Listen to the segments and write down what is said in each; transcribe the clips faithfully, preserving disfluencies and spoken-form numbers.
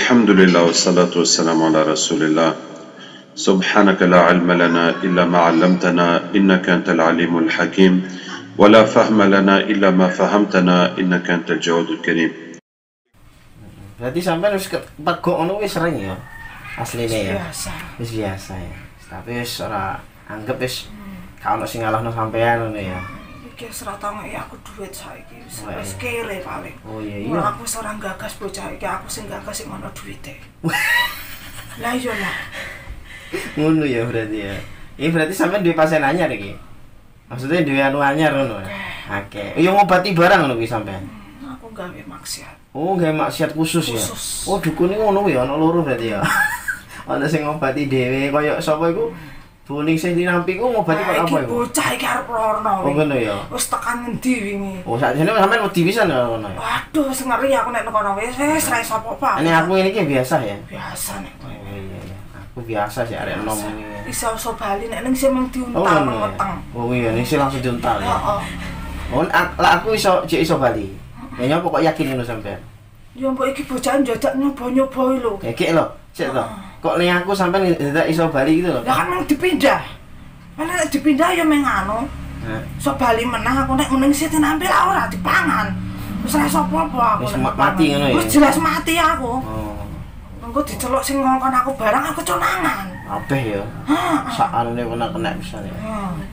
Alhamdulillah wassalatu wassalamu ala rasulillah. Subhanaka la ilma lana illa ma 'allamtana innaka antal alimul hakim wa la fahma lana illa ma fahamtana innaka antal jawadul karim. Berarti sampai wis pegok ngono wis sering ya. Asline ya. Biasa. Wis biasa ya. Tapi wis ora anggap wis gak ono sing ngalahno sampean ngono ya. Iki ora tau ngeki aku duit saiki. Oh, iya. Wis kere paling. Oh iya Mulai iya. aku wis ora gagas bocah iki, aku sing gagas sing ono duwite. Lah iya lah. Ngono ya berarti ya. Ini berarti sampean duwe pasien anyar iki. Maksudnya duwe anu anyar ngono. Oke. Yo ngobati barang ngono kuwi sampean. Hmm, aku gawe maksiat. Oh, gawe maksiat khusus, ya. Khusus. Oh, dukun iki ngono kuwi ana loro berarti ya. Ana sing ngobati dhewe kaya sapa iku? Buning sing dinampi ku ngobati kok apa Iki iku? bocah iki arep rono. Oh, ngono ya. Wis tekan ngendi wingi? Oh, sakjane sampean wedi pisan ya ngono ya. Waduh, wis ngeri aku nek kono wis wis ra iso apa-apa. Ini aku ini ki biasa ya. biasa nek. Oh iya iya. Aku biasa sih arek enom ini. Iso-iso bali nek ning sing mung Oh, diuntal ngono ya. weteng. Oh iya, ini sih langsung diuntal ya. Heeh. Oh, ak- lah aku iso jek iso bali. Ya nyapa kok yakin ngono sampean? Ya mbok iki bocah njajak nyoba-nyoba lho. Ya ki lho, sik to. Kok ning aku sampean ndak iso bali gitu lho. Lah kan mung dipindah. Mana nek dipindah ya meng anu. Nah, So bali meneh aku nek meneng sih nampil ora dipangan. Wis ra iso apa-apa aku. Wis nek ma- dipangan. mati ngono ya? Wis jelas mati aku. oh, Engko diceluk sing ngongkon aku barang aku conangan. kabeh ya. Heeh. Sak anune kena-kena pisan ya.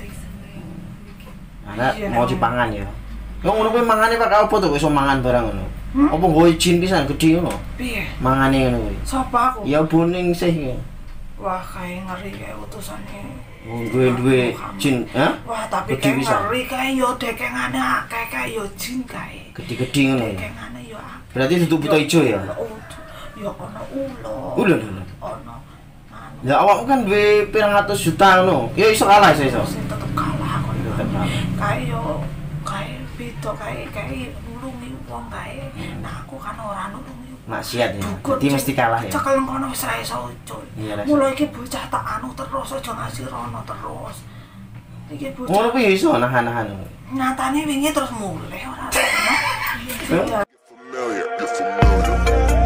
Ana Iya, mau Nak. dipangan ya. Yo ngono kuwi mangane pakai apa to kok iso mangan barang ngono? Hmm? Apa nggo izin pisan gedhe ngono? Piye? Mangane ngono kuwi. Sapa aku? Ya buning sih ya. Wah, kae ngeri kae utusane. Oh, duwe-duwe jin, ha? Wah, tapi Gede kae pisan. ngeri kae yo dekengane akeh kae yo jin kae. Gede-gede ngono ya. Dekengane yo akeh. Berarti duduk buta ijo ya? Yo ono ulo. Ulo lho. Ono. Anu, Ya awakmu kan duwe pirang atus juta ngono. Ya iso kalah iso iso. sing tetep kalah aku. Tetep kalah. Kae yo kae beda kae kae nulungi wong kae. Nah, aku kan ora nulungi. Maksiat ya. Dukun, Jadi mesti kalah ya. Cekel kono wis ra iso ucul. Iya, ra iso. Mulai iki bocah tak anu terus aja ngasih rono terus. Iki Ngono bocah kuwi iso nahan-nahan. nyatane wingi terus mulai ora Eh? rono. Familiar, you're familiar.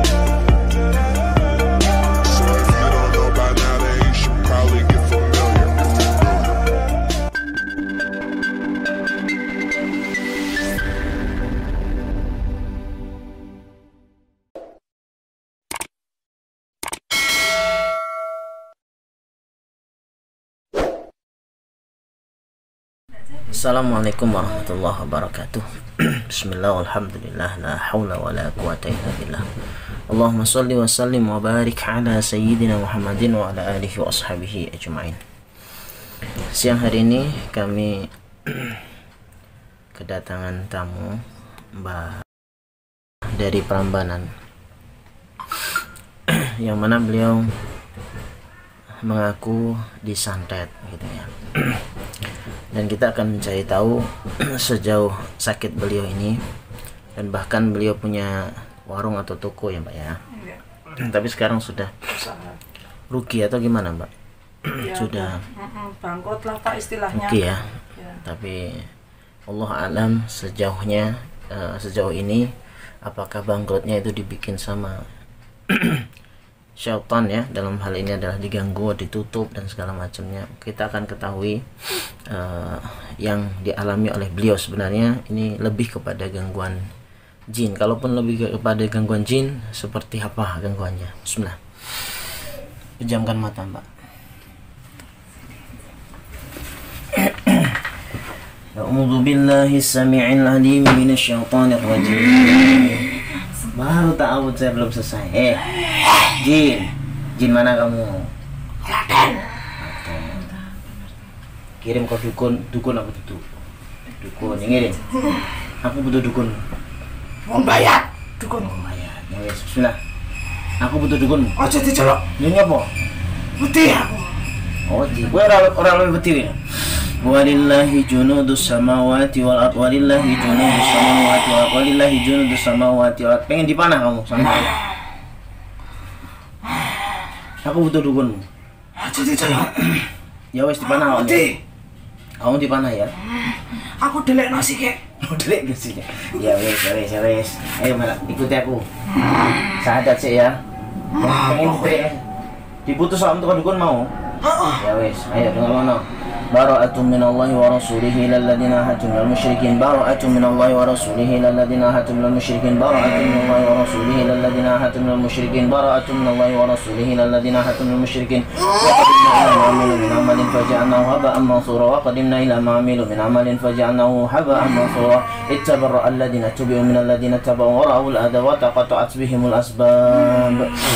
So if you don't know by now, then you should probably get familiar. Assalamualaikum warahmatullahi wabarakatuh. Bismillah walhamdulillah la haula wa la quwata illa billah. Allahumma salli wa sallim wa barik ala sayyidina Muhammadin wa ala alihi wa ashabihi ajma'in. Siang hari ini kami kedatangan tamu Mbak dari Prambanan yang mana beliau mengaku disantet gitu ya. Dan kita akan mencari tahu sejauh sakit beliau ini, dan bahkan beliau punya warung atau toko ya Mbak ya. Iya. Tapi sekarang sudah Usaha. rugi atau gimana Mbak? Ya, Sudah heeh, bangkrut lah Pak istilahnya. rugi ya. Ya. Tapi Allah alam sejauhnya eh, sejauh ini apakah bangkrutnya itu dibikin sama syaitan ya, dalam hal ini adalah diganggu, ditutup dan segala macamnya. Kita akan ketahui uh, yang dialami oleh beliau sebenarnya ini lebih kepada gangguan jin. Kalaupun lebih kepada gangguan jin, seperti apa gangguannya? Bismillah. Pejamkan mata Mbak. A'udzu billahi samii'il 'aliim minasyaitonir rajim. Baru ta'awud saya belum selesai. Eh, jin, jin mana kamu? Raden. Kirim ke dukun, dukun apa itu? Dukun, yang ngirim. Aku butuh dukun. Wong bayar dukun. Oh ya, ya wes, bismillah. Aku butuh dukun. Aja diceluk. Ini apa? Wedi aku. Oh, jin. Gue orang orang lebih betul ya. Walillahi junudus samawati wal ard, walillahi junudus samawati wal ard, walillahi junudus samawati wal ard. Pengen dipanah kamu sampai. Aku butuh dukun. Aja diceluk. Ya wes dipanah kamu. Wedi. Kamu dipanah ya. Aku delekno sik. Mau delik ke sini. Ya wes, ya wes, ya wes. Ayo malah ikuti aku. Sahadat sih ya. Pengen diterik. Diputus sama tukang dukun mau? Heeh. Ya wes, ayo dengar mana. Bara'atun minallahi wa rasulihi ilal ladzina hadu minal musyrikin. Bara'atun minallahi wa rasulihi ilal ladzina hadu minal musyrikin. Bara'atun minallahi wa rasulihi ilal ladzina hadu minal musyrikin. Bara'atun minallahi wa rasulihi ilal ladzina hadu minal musyrikin. Wa qadimna ila ma 'amilu min 'amalin faja'alnahu haba'an mansura. Wa qadimna ila ma 'amilu min 'amalin faja'alnahu haba'an mansura. Ittabarra'a alladhina tubi'u minal ladzina taba'u wa ra'awul adha wa taqatta'at bihimul asbab.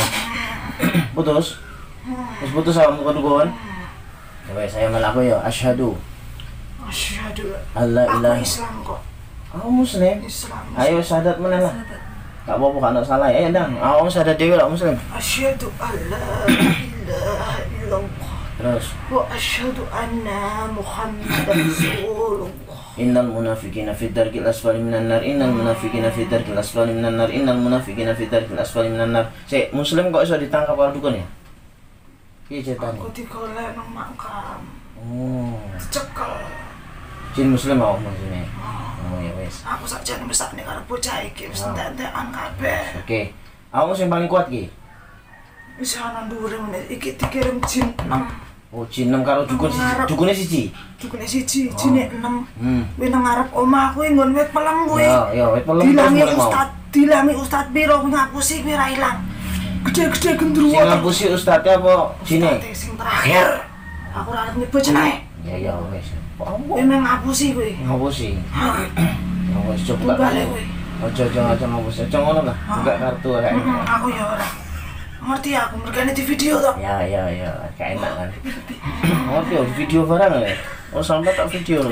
Putus? Terus putus sama dukun-dukun? Coba saya melaku ya, asyhadu Asyhadu alla Aku ilaha. Islam kok. Aku muslim. Islam. Ayo syahadat mana lah? Tak apa-apa kan nak salah. Eh dah, aku syahadat dewe lah muslim. Asyhadu alla ilaha illallah Terus wa asyhadu anna Muhammadan rasulullah. innal munafiqina fi darkil asfali minan nar. Innal munafiqina fi darkil asfali minan nar. Innal munafiqina fi darkil asfali minan nar. Si muslim kok iso ditangkap oleh dukun ya? Piye ceritanya? Aku digolek nang makam. Oh, Dicekel. jin muslim mau maksudnya. Oh ya wes. Aku sakjane mesakne karo bocah iki wis Oh. entek-entekan kabeh. Oke. Aku sing paling kuat ki. Wis ana dhuwure ngene iki dikirim jin enam. Oh, jin enam karo dukun siji. Ngarep. Dukune siji. Dukune siji, jine enam. Hmm. Kuwi nang ngarep omah kuwi nggon wit pelem kuwi. Ya, ya wit pelem terus Dilangi mulai mau. ustad, dilangi ustad piro ngapusi kuwi ra ilang. Gede-gede gendruwo. Sing ngapusi ustadnya apa jine? Ustadnya sing terakhir. Aku ora arep nyebut jenenge. Ya ya wes. Kuwi meng ngapusi kuwi. Ngapusi. Ya wes coba. Tunggale kuwi. Ojo ojo aja ngapusi. Ojo ngono lah. Buka kartu kayak. Heeh, aku ya ora. Ngerti aku mergane di video to. Ya ya ya, kayak enak kan. Ngerti oh, video barang ya. Oh sampai tak video loh.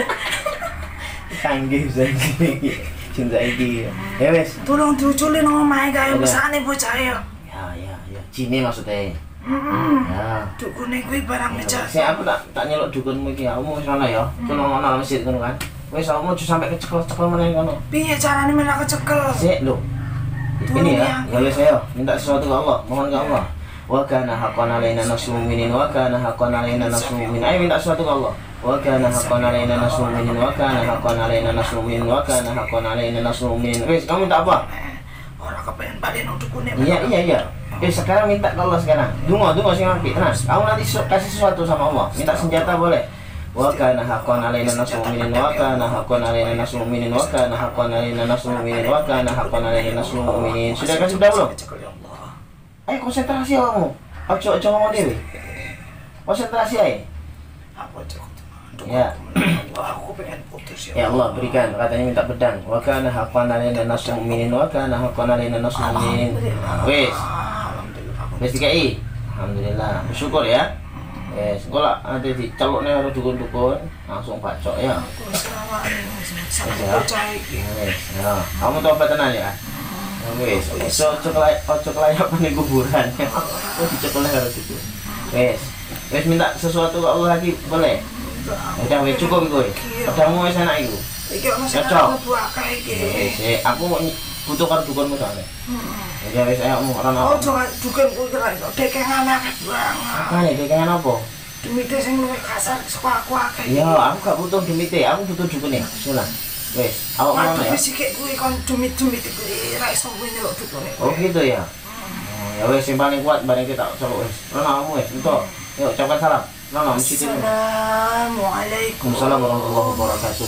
Canggih saiki. Cinta iki. Ya wes. Tolong diuculi nang omahe kae Udah. mesane bocah ya. Ya ya ya. Cine maksudnya. Heeh. Ya. Dukune kuwi barang Saya meja. aku tak tak nyeluk dukunmu iki. Aku mau sana ya. Tolong ana masjid ngono kan. Wes aku mau sampai kecekel-cekel meneh ngono. Piye carane menak kecekel? Sik lho. Ini ya, ya wes ayo minta sesuatu ke Allah, mohon ke Allah. Wa kana haqqan alaina nasrul mu'minin wa kana haqqan alaina nasrul mu'minin. Ayo minta sesuatu ke Allah. Wa kana haqqan alaina nasrul mu'minin wa kana haqqan alaina nasrul mu'minin wa kana haqqan alaina nasrul mu'minin. Wes, kamu minta apa? Ora kepengen bali nang dukune. Iya iya iya. Eh sekarang minta ke Allah sekarang. Dungo dungo sing apik tenang. Kamu nanti su- kasih sesuatu sama Allah. Minta senjata boleh. Wa kana haqqan alaina nasrul mu'minin wa kana haqqan alaina nasrul mu'minin wa kana haqqan alaina nasrul mu'minin wa kana haqqan alaina nasrul mu'minin. Sudah kasih sudah belum? Kecekel ya Allah. Ayo konsentrasi kamu. Ojo ojo ngomong dewe. Konsentrasi aja. Aku aja Ya. Allah, aku pengen putus Ya Allah berikan, katanya minta pedang. Wa kana haqqan alaina nasrul mu'minin wa kana haqqan alaina nasrul mu'minin. Wes. Alhamdulillah. Wes dikai. Alhamdulillah. Bersyukur ya. Wes, engko lak ade dicelukne karo dukun-dukun, langsung bacok ya. Aku selama ini sampai Ya. bocah iki. Wes. Ya, kamu tobat tenan ya. Ya, Wes, ojo ojo kelay ojo kelayapan di kuburan. Oh dicekelnya karo dukun. Wes. Wes minta sesuatu ke Allah lagi boleh? Udah wes cukup iku. Pedangmu wis enak iku. Iki ono sing Cocok. aku akeh iki. Wes, eh, aku mau ny- butuh karo dukunmu soalnya. Ya wes ayo kamu ora Oh, apa. jangan duken kuwi kira iso dekengan akeh banget. Makane dekengan apa? Demite sing luwih kasar saka aku akeh. Ya, aku gak butuh demite, aku butuh dukune. Sulah. Wes, awak ngono Waduh, ya. wis iki kuwi kon demit-demit kuwi ra iso kuwi nyeluk dukune. Oh gitu ya. Oh, ya wes yang paling kuat bareng kita celuk wes. Rono kamu wes, entuk. Yuk ucapkan salam. Rono mesti dulu. Assalamualaikum. Waalaikumsalam warahmatullahi wabarakatuh.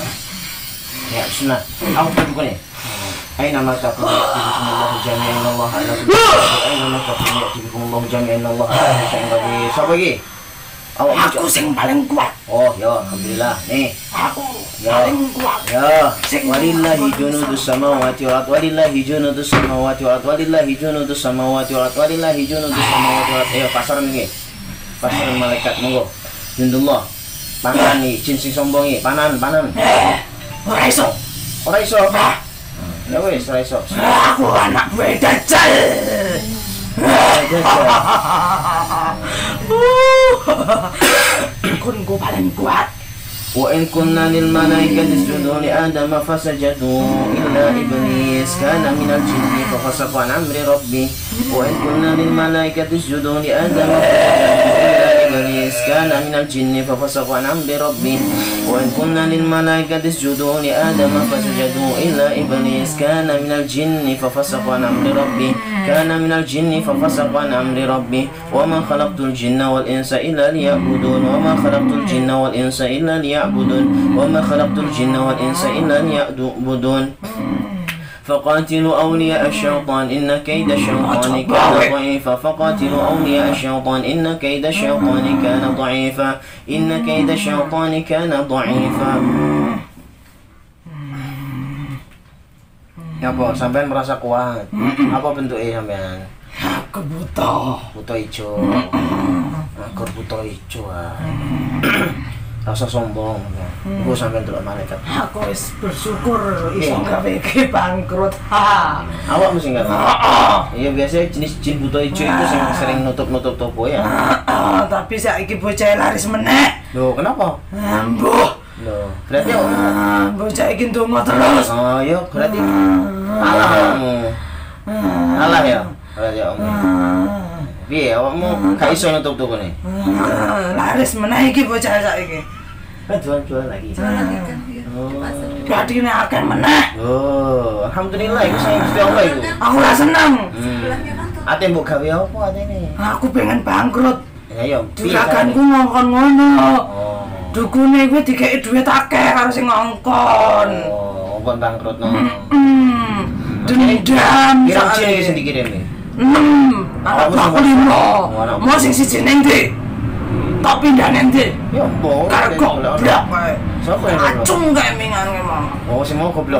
Ya, bismillah. Aku butuh dukune. Aina ma taqulu ya'tikumullahu jami'an Allah ala kulli syai'in. Aina ma taqulu ya'tikumullahu jami'an Allah ala kulli syai'in qadir. Siapa lagi? Awak Aku sing paling kuat. Oh, ya alhamdulillah. Nih. Aku Ya. paling kuat. Ya, walillahi junudus samawati wal ardh, walillahi junudus samawati wal ardh, walillahi junudus samawati wal ardh, walillahi junudus samawati wal ardh. Ayo pasaran iki. Pasaran malaikat monggo. Jundullah. Panan nih, jin sing sombong iki, panan, panan. Ora iso. Ora iso. Ya wis, ora iso. Aku anak buah Dajjal. Dukunku paling kuat. Wa in kunna lil malaikati isjudu li adama fasajadu illa iblis kana minal jinni fa fasaqa an amri rabbih wa in kunna lil malaikati isjudu li adama fasajadu illa إبليس كان من الجن ففسق عن أمر ربه وإن قلنا للملائكة اسجدوا لآدم فسجدوا إلا إبليس كان من الجن ففسق عن أمر ربه كان من الجن ففسق عن أمر ربه وما خلقت الجن والإنس إلا ليعبدون وما خلقت الجن والإنس إلا ليعبدون وما خلقت الجن والإنس إلا ليعبدون فقاتلوا أولياء الشيطان إن كيد الشيطان كان ضعيفا فقاتلوا أولياء الشيطان إن كيد الشيطان كان ضعيفا إن كيد الشيطان كان ضعيفا. Ya apa? Sampean merasa kuat? Apa bentuknya sampean? Aku buta. Buta hijau. Aku buta hijau. Rasa sombong ya. Iku sampean delok malaikat. Aku wis bersyukur iso gawe iki bangkrut. Ha. Awak mesti enggak. Iya biasanya jenis jin buta hijau itu sing sering nutup-nutup toko ya. Tapi saiki bocah laris meneh. Loh, kenapa? Mbuh. Loh, berarti awak bocah iki ndonga terus. Oh, iya berarti alah awakmu. Alah ya. Berarti awakmu. Piye awakmu gak iso nutup toko ne? Laris meneh iki bocah saiki. Jual-jual lagi. Oh. Gadine akeh meneh. Oh, alhamdulillah iku saya Gusti Allah iku. Aku ora seneng. Ate mbok gawe apa atene? Aku pengen bangkrut. Ya ya, juraganku ngongkon ngono. Oh. Dukune kuwi dikeki dhuwit akeh karo sing ngongkon. Oh, ngongkon bangkrut no. Heeh. Dendam. Kira sini iki sing dikirim iki. Hmm, aku aku limo. Mau sing siji ning ndi? Tak pindah ning ndi? Ya mbok. Karo goblok kae. Sopo yang goblok? Acung kae mingan memang. Oh, sing mau goblok.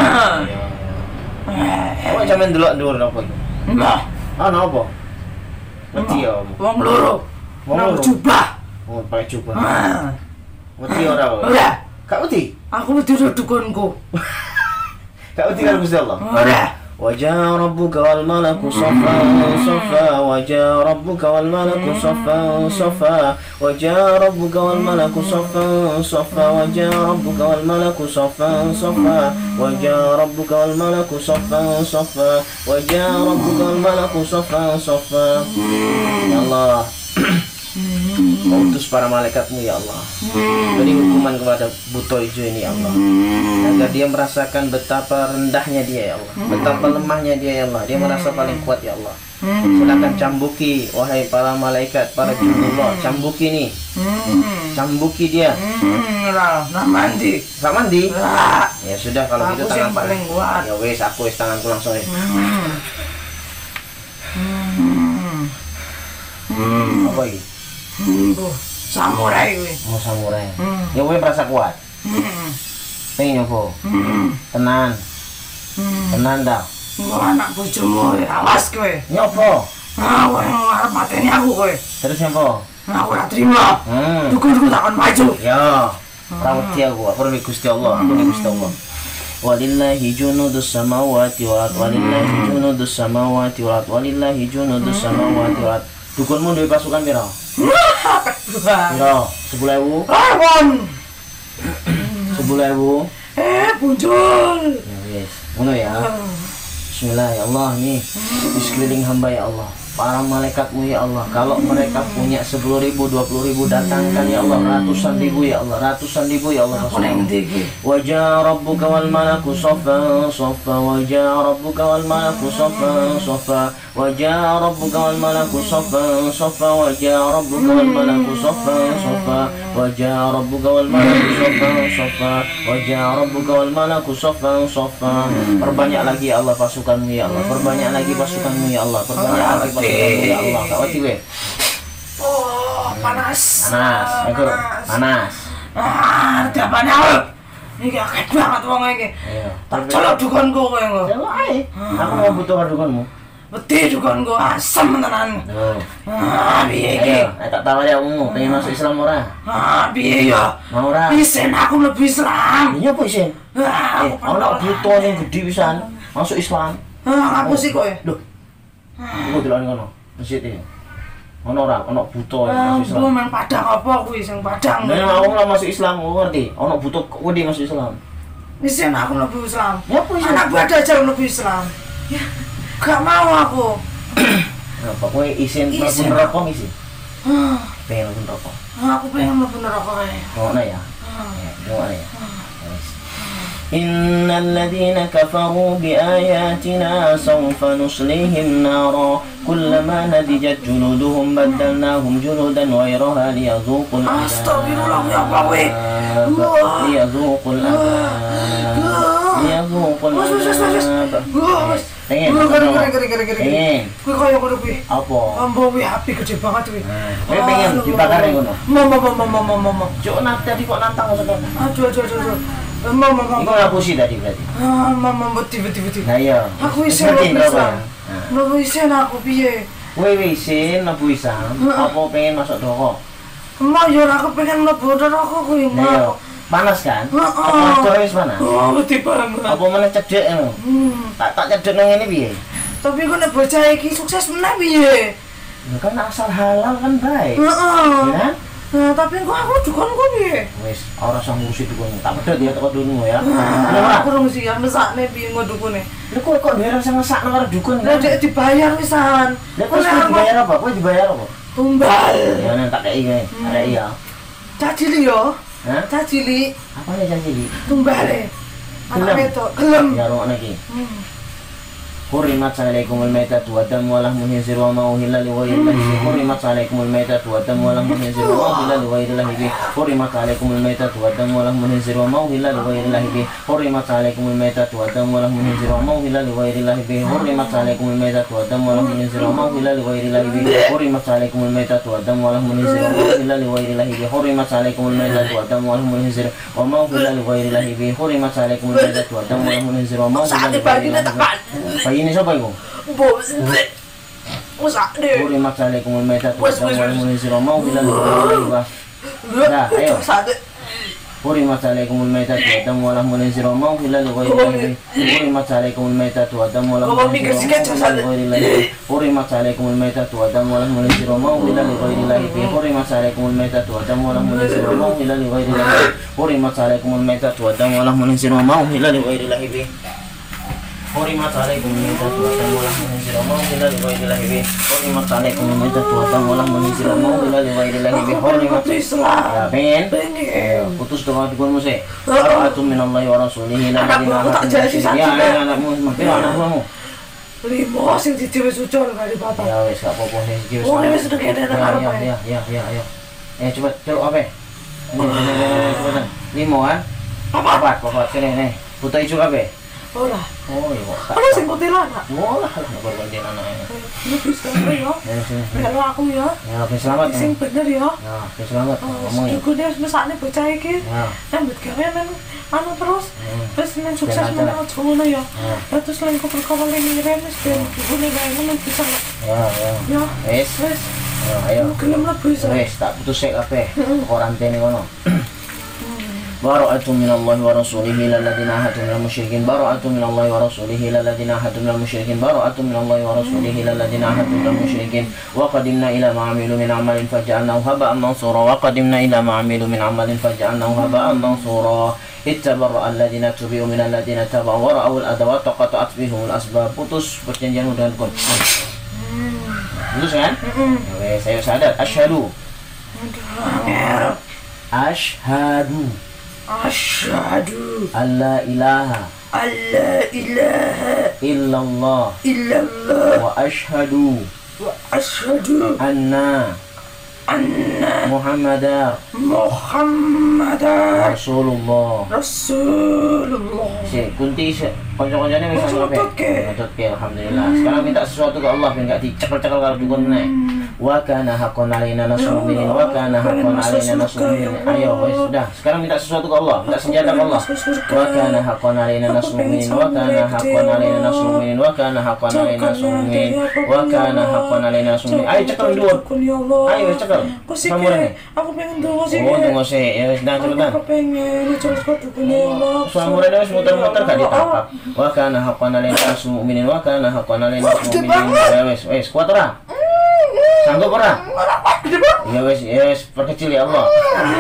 Oh, jaman delok dhuwur apa iki? Nah, ana apa? Wedi ya. Wong loro. Wong Nang loro. jubah. Oh, pakai jubah. Ah. Wedi ora? Ora. Gak wedi? Aku wedi karo dukunku. Gak wedi karo Gusti Allah. Ora. وجاء ربك والملك صفا صفا وجاء ربك والملك صفا صفا وجاء ربك والملك صفا صفا وجاء ربك والملك صفا صفا وجاء ربك والملك صفا صفا وجاء ربك والملك صفا صفا. Ya Allah, utus para malaikatmu ya Allah, beri hukuman kepada buto hijau ini ya Allah, agar dia merasakan betapa rendahnya dia ya Allah, betapa lemahnya dia ya Allah. Dia merasa paling kuat ya Allah. Silakan cambuki wahai para malaikat, para junullah, cambuki nih, cambuki dia. Lah, nah mandi. Gak mandi? Lah. Ya sudah kalau gitu Aku yang tangan paling kuat. ya wes aku wes tanganku langsung wes. Apa ini? Mbuh, samurai kuwi. Oh samurai. Ya wes merasa kuat. Pengen nyoba. Tenan. Tenan dah. Engko anak bojomu awas kowe. Nyoba. Ah, kowe arep mateni aku kowe. Terus nyoba. Nah, aku ora trimo. Hmm. Dukun-dukun takon maju. Ya. Rawati aku, aku nih Gusti Allah, aku nih Gusti Allah. Walillahi junudus samawati wal ard, walillahi junudus samawati wal ard, walillahi junudus samawati wal ard. Dukunmu duwe pasukan pira? Pira? sepuluh ribu? Rawon. sepuluh ribu? Eh, muncul. Ya wis, ngono ya. Bismillah ya Allah nih, di sekeliling hamba ya Allah, para malaikatmu ya Allah, kalau mereka punya sepuluh ribu, dua puluh ribu, datangkan ya Allah, ratusan ribu ya Allah, ratusan ribu ya Allah. Wajah rabbuka wal malaku safa safa, wajah rabbuka wal malaku safa safa, wajah rabbuka wal malaku safa safa, wajah rabbuka wal malaku safa safa, wajah rabbuka wal malaku safa safa, wajah rabbuka wal malaku safa safa. Perbanyak lagi ya Allah pasukanmu ya Allah, perbanyak lagi pasukanmu ya Allah, perbanyak lagi pasukanmu ya Allah. Kak Wati we. Oh, panas. Panas, itu panas. Ah, diapane awak? Iki akeh banget wong iki. Ayo. Tak colok dukunku kowe engko. Delok ae. Aku mau butuh dukunmu. Wedi dukunku asem tenan. Oh. Ah, piye iki? Ayo, tak tawari aku, pengen masuk Islam ora? Ah, piye ya? Mau ora? Isen aku mlebu Islam. Iya apa isin? Ah, Eh, aku ono buto sing gedhi pisan masuk Islam. Ah, aku sih kowe. Loh. Aku delok ngono. Masjid iki. Ono ora, ono buto Ah, masuk Islam. bu men padang apa kuwi sing padang. Nah, aku lah masuk Islam, aku ngerti. Ono butuh wedi masuk Islam. Isen aku mlebu Islam. Ya apa isin? Anak buah aja mlebu Islam. Ya, gak mau aku. Apa kowe isin mlebu Isin. neraka isin? Ah, Pengen mlebu neraka. aku pengen mlebu neraka kae. Ngono ya. Ah. Ya, ngono ya. Wis. Innal ladzina kafaru bi ayatina sawfa nuslihim nara kullama nadijat juluduhum baddalnahum juludan ghayraha liyadhuqul adab. Astagfirullah ya Allah we. Liyadhuqul adab. Liyadhuqul adab. Wes. Pengen. Gere gere gere gere gere. Pengen. Kuwi kaya ngono kuwi. Apa? Ambo kuwi api gede banget kuwi. Kowe pengen dibakar ngono. Mama mama mama mama. Cuk nanti tadi kok nantang maksudnya. Aduh aduh aduh. aduh. Mama mama. Iku ngapusi tadi berarti. Ah, mama beti beti beti. Nah iya. Aku Wis isin ngerti lo berapa bisa. ya? Nah. Lo isin aku piye? Kowe wisin mlebu Islam, apa pengen masuk neraka? Emak yo aku pengen mlebu neraka kuwi, Nah iya. Mak. Panas kan? Heeh. Apa terus wis panas? Oh, beti banget. Apa meneh cedhek ngono? Hmm. Tak tak cedhek nang ngene piye? Tapi kok nek bocah iki sukses meneh piye? Ya kan asal halal kan baik. Heeh. Ya kan? Nah, tapi kok aku dukun kok piye? Wis ora usah ngurusi dukun. Tak pedhot ya teko dunmu ya. Nah, Lha aku rung sih mesakne piye ngodukune. Lha kok kok dhewe sing ngesakno karo dukun. Lah dek dibayar pisan. Lha kok dibayar apa? Kowe dibayar apa? Tumbal. Ya nang tak kei kae. Arek iya. Cacili yo. Hah? Cacili Apa ya janji? tumbale. Gelem. Anak wedok gelem. Ya rungokno iki. Hmm. Hurimat alaikumul maitatu wa damu wa lahmul khinzir wa ma uhilla li ghayrillahi bihi. Hurimat alaikumul maitatu wa damu wa lahmul khinzir wa ma uhilla li ghayrillahi bihi. Hurimat alaikumul maitatu wa damu wa lahmul khinzir wa ma uhilla li ghayrillahi bihi. Hurimat alaikumul maitatu wa damu wa lahmul khinzir wa ma uhilla li ghayrillahi bihi. Hurimat alaikumul maitatu wa damu wa lahmul khinzir wa ma uhilla li ghayrillahi bihi. Hurimat alaikumul maitatu wa damu wa lahmul khinzir wa ma uhilla li ghayrillahi bihi. Hurimat alaikumul maitatu wa damu wa lahmul khinzir wa ma uhilla li ghayrillahi bihi. Hurimat alaikumul maitatu wa damu wa lahmul khinzir wa ma uhilla li ghayrillahi bihi. Ini siapa itu? Bos. Usah deh. Hurimat alaikumul maitatu wa damu wa lahmul khinzir wa ma uhilla li ghayrillahi bihi. Dah, ayo. Usah deh. Hurimat alaikumul maitatu wa damu wa lahmul khinzir wa ma uhilla li ghayrillahi bihi. Hurimat alaikumul maitatu wa damu wa lahmul khinzir wa ma uhilla li ghayrillahi bihi. Hurimat alaikumul maitatu wa damu wa lahmul khinzir wa ma uhilla li ghayrillahi bihi. Hurimat alaikumul maitatu wa damu wa lahmul khinzir wa ma uhilla li ghayrillahi bihi. Hurimat alaikumul maitatu wa damu wa lahmul khinzir wa ma uhilla li ghayrillahi bihi. Hurimat alaikumul maitatu wa damu wa lahmul khinzir wa ma uhilla li ghayrillahi bihi. Hurimat alaikumul maitatu wa damu wa lahmul khinzir wa ma uhilla li ghayrillahi bihi. Hurimat Islam. Ya, pengen? Pengen. Ayo, putus doa dukunmu sih. Bara'atun minallahi wa rasulihi la Anakmu ilaha tak jadi satu, Ya, kan? ya, anakmu, mampir anakmu. Limo sing didewe sucul kali bapak. Ya wis gak apa-apa nih. Iki Oh, wis udah kene nang Ya, arep ya, ae. ya, ya, ya, ayo. Eh, coba celuk apa? Ini, ini, ini, ini, cepetan. Limo kan? Papat, papat, sini, nih. Buta ijo apa? Ora. Oh, iya, kok. Ono sing kuntilanak. Wah, lah, nggak berganti anaknya. Lu bisa ya. Ya, sini, sini. Melo aku ya. Ya, oke, selamat. Sing ya. bener ya. Ya, oke, selamat. Oh, Ngomong ya. dukune mesakne bocah iki. Ya. Nyambut gawe men anu terus. Hmm. Terus men sukses Jalan, men jalan. aja ngono ya. Hmm. Ya terus lan kok perkara ini remes ben dukune gawe ngono bisa. Ya, ya. Ya. Wis. Wis. Ya, ayo. Gelem lebu iso. Wis, tak putus sik kabeh. Korantene kono. Bara'atun minallahi wa rasulihi lal ladzina ahadu minal musyrikin. Bara'atun minallahi wa rasulihi lal ladzina ahadu minal musyrikin. Bara'atun minallahi wa rasulihi lal ladzina ahadu minal musyrikin. Wa qadimna ila ma 'amilu min 'amalin faj'alnahu haba'an mansura. Wa qadimna ila ma 'amilu min 'amalin faj'alnahu haba'an mansura. Ittabarra'a alladhina tubi'u min alladhina taba'u wa ra'awul adwa taqata'at bihumul asbab. Putus perjanjianmu dengan kun. Putus kan? Ya wes, ayo syahadat. Asyhadu. Asyhadu Asyhadu alla ilaha alla ilaha illallah illallah wa asyhadu wa asyhadu anna anna Muhammadar Muhammadar Rasulullah. Rasulullah. Si kunti si konco-koncone wis Masuk sampe. ke. Nutut ke alhamdulillah. Sekarang minta sesuatu ke Allah ben gak dicekel-cekel karo dukun meneh. Wa kana haqqan alaina nasrul mu'minin wa kana haqqan alaina nasrul mu'minin. Ayo wis sudah. Sekarang minta sesuatu ke Allah, minta senjata ke Allah. Wa kana haqqan alaina nasrul mu'minin wa kana haqqan alaina nasrul mu'minin wa kana haqqan alaina nasrul mu'minin wa kana haqqan alaina nasrul mu'minin. Ayo cekel dhuwur. Ayo wis cekel. Kamu ini. Aku pengen tunggu sih. Oh, tunggu sih. Ya wis nah cepetan. Aku pengen cepat kok dukun ya Allah. Suamure wis muter-muter gak ditangkap. Wa kana haqqan alaina nasrul mu'minin wa kana haqqan alaina nasrul mu'minin. Ya wis, wis kuat ora? Sanggup ora? Ya wis, ya wis perkecil ya Allah.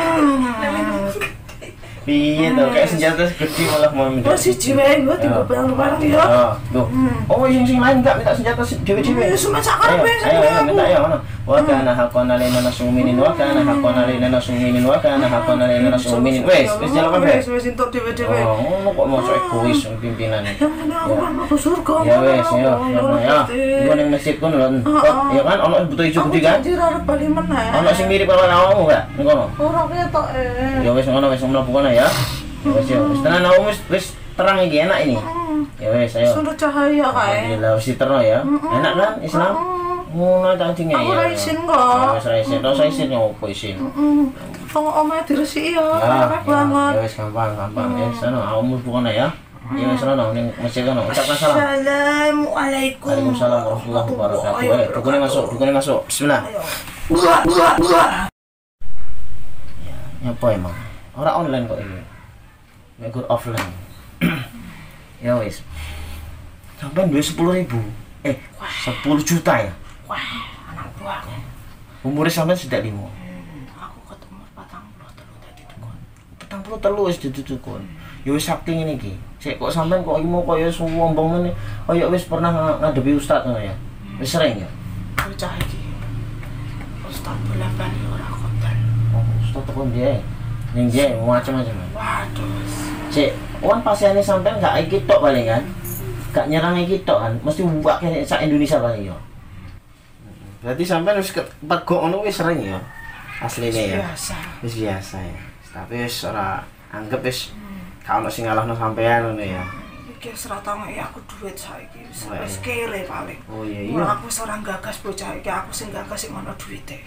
Piye to kayak senjata gede malah mau minta. Masih jiwa gue tiba barang-barang ya. Oh, tuh. Oh, yang sing lain enggak minta senjata dhewe-dhewe. Ya cuma Ayo, sakar ayo, ayo, minta ayo, mana? wa kana haqqan alaina nasrul mu'minin wa kana haqqan alaina nasrul mu'minin wa kana haqqan alaina nasrul mu'minin. Wes, wis jalan kabeh. Wis wis entuk dhewe-dhewe. Oh, ngono kok mosok egois pimpinan. Ya aku kan mau surga. Ya wes, ya. Ya. Iku ning masjid kono lho. Ya kan ono butuh ijo gede kan? Anjir arep bali meneh. Ono sing mirip karo awakmu gak? Ning kono. Ora ketok eh. Ya wis ngono wis mlebu kono ya. Ya wis ya. Wis tenan awakmu wis wis terang iki enak ini. Ya wes ayo. Sudah cahaya kae. Alhamdulillah wis terno ya. Enak kan Islam? Ngono tak dingin ya. Aku ora isin kok. Wis ra isin, ora isin yo opo isin. Heeh. Wong omahe diresiki ya, Ya, capek banget. ya wis gampang, gampang. Ya sono awakmu mlebu kono ya. Ya wis sono ning masjid kono. Ucapkan salam. Assalamualaikum. Waalaikumsalam warahmatullahi wabarakatuh. Ayo, dukune masuk, dukune masuk. Bismillah. Buah, buah, buah. Ya, nyapa emang. Ora online kok ini. Mek kur offline. Ya wis. Sampai duit sepuluh ribu. Eh, sepuluh juta ya. Wah, anak buahku. Umurnya sampai sudah lima. Hmm, aku ketemu patang puluh telu tadi dukun. Petang puluh telu wis didudukun. Ya wis saking ini iki. Sik kok sampean kok iki mau kaya sombong ngene. Kaya wis pernah ng- ngadepi ustaz ngono ya. Wis sering ya. Bocah iki. Ustaz bola bali ora konten. Oh, ustaz tekan dia. Ning dia macam-macam. Waduh. Sik, wan pasiane sampean gak iki tok paling kan. Gak nyerang iki tok kan. Mesti buak kene sak Indonesia paling ya. Berarti sampean wis kepat kok ngono wis sering ya. Asline ya. Biasa. Wis biasa ya. Tapi wis ora anggap wis gak ono sing ngalahno sampean ngono ya. Iki ora tau ngeki aku duit saiki. Wis Wah, wis iya. kere paling. Oh iya Ora iya. aku wis ora gagas bocah iki, aku sing gagas sing ono duwite.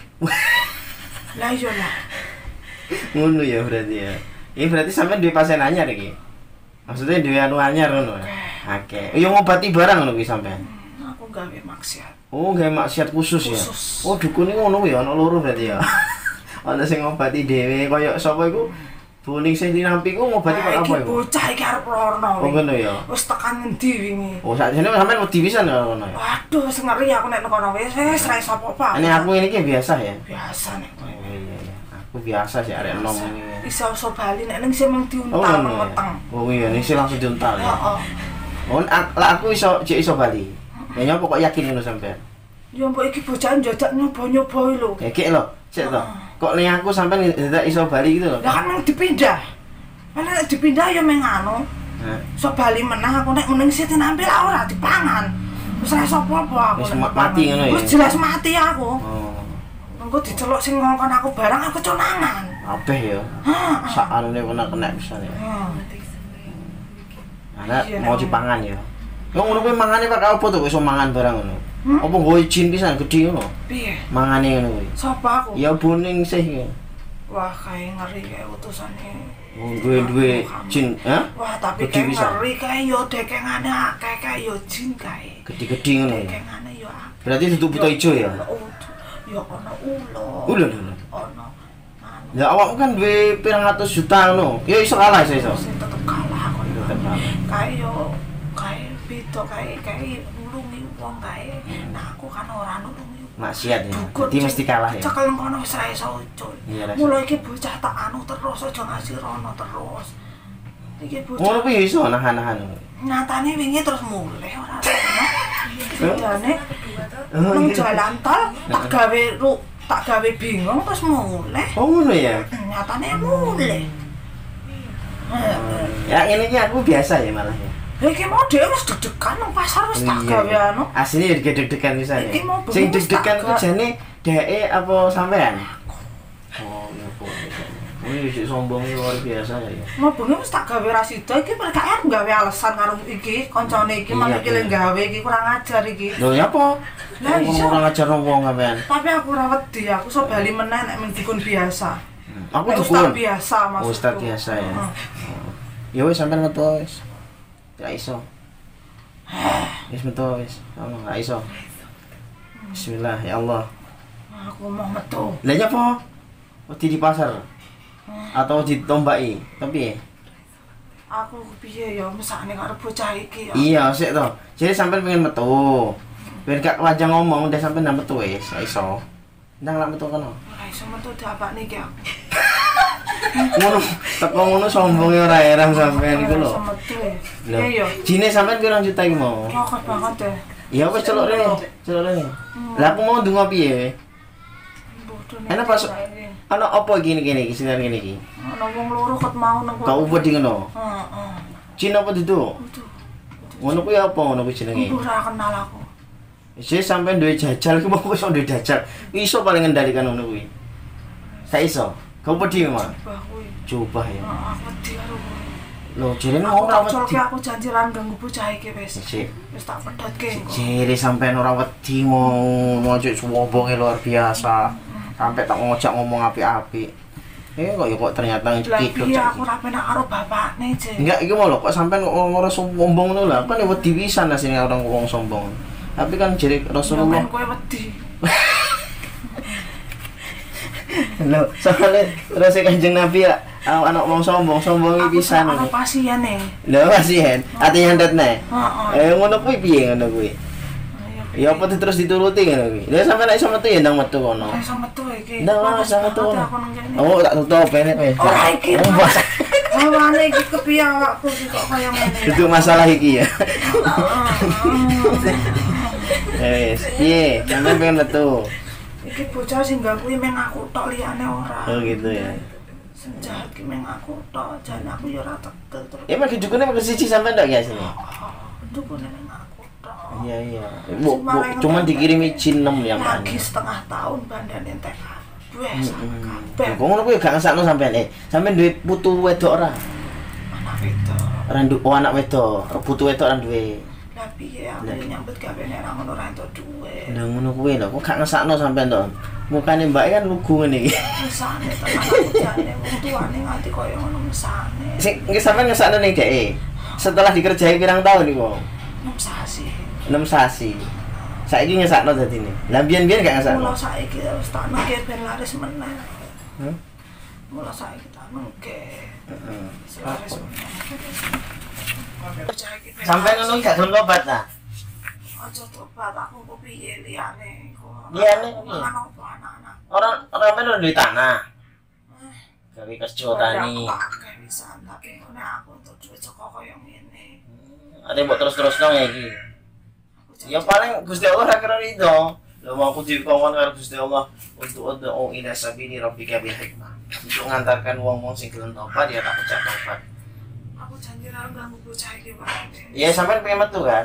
Lah iya lah. Ngono ya berarti ya. Ini berarti sampean duwe pasien anyar iki. Maksudnya duwe anu anyar ngono. Oke. Yo ngobati barang ngono kuwi sampean. Hmm, aku gawe maksiat. Oh, gawe maksiat khusus ya. Khusus. Oh, dukun iki ngono ya, ana loro berarti ya. Ana sing ngobati dhewe kaya sapa iku? Buning sing dinampi ku ngobati kok apa Iki iku? bocah iki arep rono. Oh, ngono ya. Wis tekan ngendi wingi? Oh, sakjane sampean wedi pisan ya ngono ya. Waduh, wis ngeri aku nek kono wis wis ra iso apa-apa. Ini aku ini ki biasa ya. biasa nek kowe. Oh iya iya. Aku biasa sih arek enom ini. Iso-iso bali nek ning sing Oh, diuntal ngono ya. weteng. Oh iya, ini sih langsung diuntal ya. Heeh. Oh, ak- lah aku iso jek iso bali. Ya nyopo kok yakin ngono sampean. Ya mbok iki bocah njajak nyoba-nyoba lho. Ya kek lho, sik to. Kok ning aku sampean ndak iso bali gitu lho. Lah kan mung dipindah. Mana nek dipindah ya meng anu. Nah, So bali meneh aku nek mending sih nampil ora dipangan. Wis ra iso apa-apa aku. Wis nek ma- mati dipangan. ngono ya? Wis jelas mati aku. oh, Engko diceluk sing ngongkon aku barang aku conangan. kabeh ya. Sak anune kena-kena pisan ya. Hmm. Ana Iya, mau Nek. dipangan ya. Yo ngono kuwi mangane pakai apa to iso mangan barang ngono? Hmm? Apa nggo izin pisan gedhe ngono? Piye? Mangane ngono kuwi. Sapa aku? Ya buning sih. Ya. Wah, kae ngeri kae utusane. Oh, duwe-duwe jin, ha? Wah, tapi Gede kae pisan. ngeri kae yo dekengane akeh kae yo jin kae. Gede-gede ngono ya. Dekengane yo akeh. Berarti duduk buta ijo ya. Yo ono ulo. Ulo lho. Ono. Anu, Ya awakmu kan duwe pirang atus juta ngono. Ya iso kalah iso iso. sing tetep kalah aku. Tetep kalah. Kae yo kae beda kae kae nulungi wong kae. Nah, aku kan ora nulungi. Maksiat ya. Dukun Jadi sing mesti kalah ya. Cekel kono wis ra iso ucul. Iya, ra iso. Mulai iki bocah tak anu terus aja ngasih rono terus. Iki Ngono bocah kuwi iso nahan-nahan. nyatane wingi terus mulai ora rono. Bedane Oh, nang iya. jalan tol tak gawe ru tak gawe bingung terus mulai. Oh ngono ya. Nyatane mulai. Ya ini ki aku biasa ya malah ya. Lah iki mau dhewe wis deg-degan nang pasar wis tak Iya, gawe iya. anu. Aslinya ya deg-degan pisan ya. Iki mau bengi Sing wis deg-degan tak ku ga- jane dheke apa sampean? Oh, ya kok. Wih, si sombong iki luar biasa ya. Mau bengi wis tak gawe ra sida iki mereka arep gawe alasan karo iki kancane iki malah Iya, iki lek iya. gawe iki kurang ajar iki. Lho ya apa? Lah, Wong iya. ora ngajar wong sampean. Tapi aku ora wedi, aku sok bali meneh nek men dikun biasa. Aku Nek dukun. ustaz biasa maksudku. Oh, ustaz biasa ya. Heeh. Ya wis sampean metu wis. Ya iso. Wis metu wis. Ono gak iso. Bismillah ya Allah. Aku mau metu. Lah nyapa? Wedi di pasar. Atau ditombaki. Tapi Aku piye ya mesakne karo bocah iki ya. iya sik to. Jadi sampean pengen metu. Biar gak wajah ngomong udah sampean nang metu wis, gak iso. Ndang lak metu kono. Ora iso metu diapakne iki aku. Ngono, teko ngono sombonge ora heran sampean iku Ora lho. iso metu. Lho. Iya ya. Jine sampean pirang juta iki mau? Ngokot banget deh. Iya wis celuk rene, celuk rene. Lah aku mau ndonga piye? Enak pas ana apa gini gini iki sinar ngene iki. Ana wong loro ket mau nang. Kau wedi ngono. Heeh. Jin apa itu? Ngono kuwi apa ngono kuwi jenenge? Ora kenal aku. Wis sampean duwe jajal ku mau iso duwe jajal. Iso paling ngendalikan ngono kuwi. Sak iso. Kau wedi mah. Coba kuwi. Coba ya. Heeh, aku wedi karo kuwi. Loh, jere Aku ora tak wedi. colke aku janjiran ganggu bocah iki wis. Sik. Wis tak pedhotke. Jere sampean ora wedi mau ngocok suwombonge luar biasa. Sampai tak ngojak ngomong apik-apik. Eh kok ya kok ternyata ngikut. Iya, aku ora penak karo bapakne, Cek. Enggak, iki mau lho kok sampean kok ora sombong ngono lho. Kan ya wedi pisan asine orang wong sombong. Tapi kan jere Rasulullah. Kowe wedi. Lho, soalnya terus Kanjeng Nabi ya anak wong sombong, sombong iki pisan. Aku pasien e. Lho, pasien. Ati nyandatne. Heeh. Eh ngono kuwi piye ngono kuwi? Ya apa terus dituruti ngono kuwi. Lah sampean nek iso metu ya ndang metu kono. Iso metu iki. Ndang ora iso metu. Aku nang kene. Oh, tak tutup enek kowe. Ora iki. Oh, Awane iki kepiye awakku iki kok kaya ngene. Duduk masalah iki ya. Wes, piye? Sampeyan pengen metu. Iki bocah sing gak kuwi meng aku tok liyane ora. Oh gitu ya. Sing jahat ki meng aku tok, jan aku ya ora tetel terus. Ya mek dukune mek siji sampean tok ya sini. Dukune meng aku tok. Iya iya. Bu, bu, cuman dikirimi jin enam yang lagi mana. setengah tahun bandane entek kabeh. Kabeh. Kok ngono kuwi gak ngesakno sampean eh. Sampean duwe putu wedok ora? Anak wedok. Ora nduk oh anak wedok, putu wedok ora duwe. Lah piye aku nyambut gawe nek ora ngono ora entuk duwe. Lah ngono kuwi lho, kok gak ngesakno sampean to. Mukane mbake kan lugu ngene iki. Mesane tenan aku jane wong tuane nganti koyo ngono mesane. Sing nggih sampean ngesakno ning dhek. Setelah dikerjai pirang tahun niku? enam sasi. enam sasi. Saiki ngesakno dadine. Lah biyen-biyen gak ngesakno. Mula saiki wis tak nengke ben laris meneh. Hah? Mula saiki tak nengke. Heeh. Laris meneh. Sampai ngono gak gelem tobat ta? Aja tobat aku kok piye liyane iku. Liyane piye? Ana apa anak-anak? Ora ora men duwe tanah. Gawe kerja tani. Akeh pisan tapi nek aku untuk duit saka koyo ngene. Ate mbok terus-terusno ya iki. Ya paling Gusti Allah ra kira rido. Lho mau aku dikongkon karo Gusti Allah untuk ud'u ila sabili rabbika bil hikmah. Untuk ngantarkan wong-wong sing gelem tobat ya tak pecah tobat. Aku janji ra ganggu bocah iki wae. Ya sampean pengen metu kan?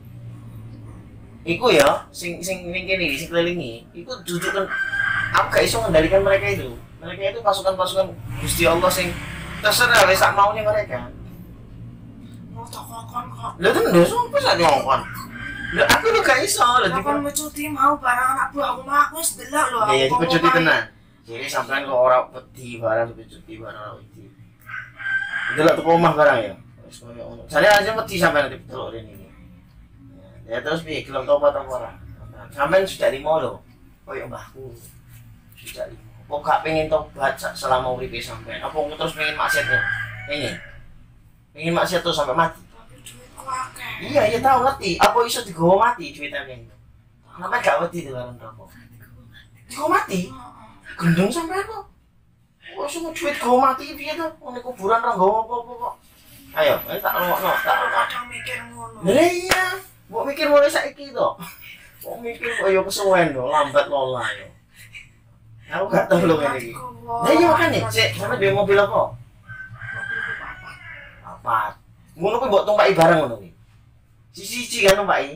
Iku ya sing sing ning kene iki sing kelilingi, iku dudukan aku gak iso mengendalikan mereka itu. Mereka itu pasukan-pasukan Gusti Allah sing terserah wis sak maune mereka. Mau tak kongkon kok. Lha tenan sopo sak ngongkon? Lha aku lu gak iso, lha Lah kon mecuti mau barang anak buahku mah aku wis delok lho. ya ya dipecuti tenan. Jadi sampean kok ora wedi barang dipecuti barang ora wedi. Delok teko omah barang ya. Wis koyo ngono. Jane aja wedi sampean dipetelok rene iki. Ya terus piye gelem tobat apa ora? Sampean sudah limo lho. Koyo mbahku. Sudah limo. Kok gak pengen tobat selama uripe sampean? Apa terus pengen maksiat ya? Pengen. Pengen maksiat terus sampai mati. Tapi duitku akeh. Iya, iya tahu ngerti. Apa iso digawa mati duitnya ini? Kenapa gak wedi tuh karo rokok? Digawa mati? Gendeng sampean kok. Kok iso duit gawa mati piye to? Wong kuburan ora gawa apa-apa kok. Ayo, ayo tak rungokno, tak rungokno. Kadang mikir ngono. Lah iya, mbok mikir mulai saiki to. Kok mikir koyo kesuwen to, lambat lola yo. Aku gak tahu lho ngene iki. Lah iya makane, Cek, sampe dhewe mobil apa? Mobilku papat. Papat. Ngono kuwi mbok tumpaki barang ngono kuwi. Siji-siji kan tumpaki.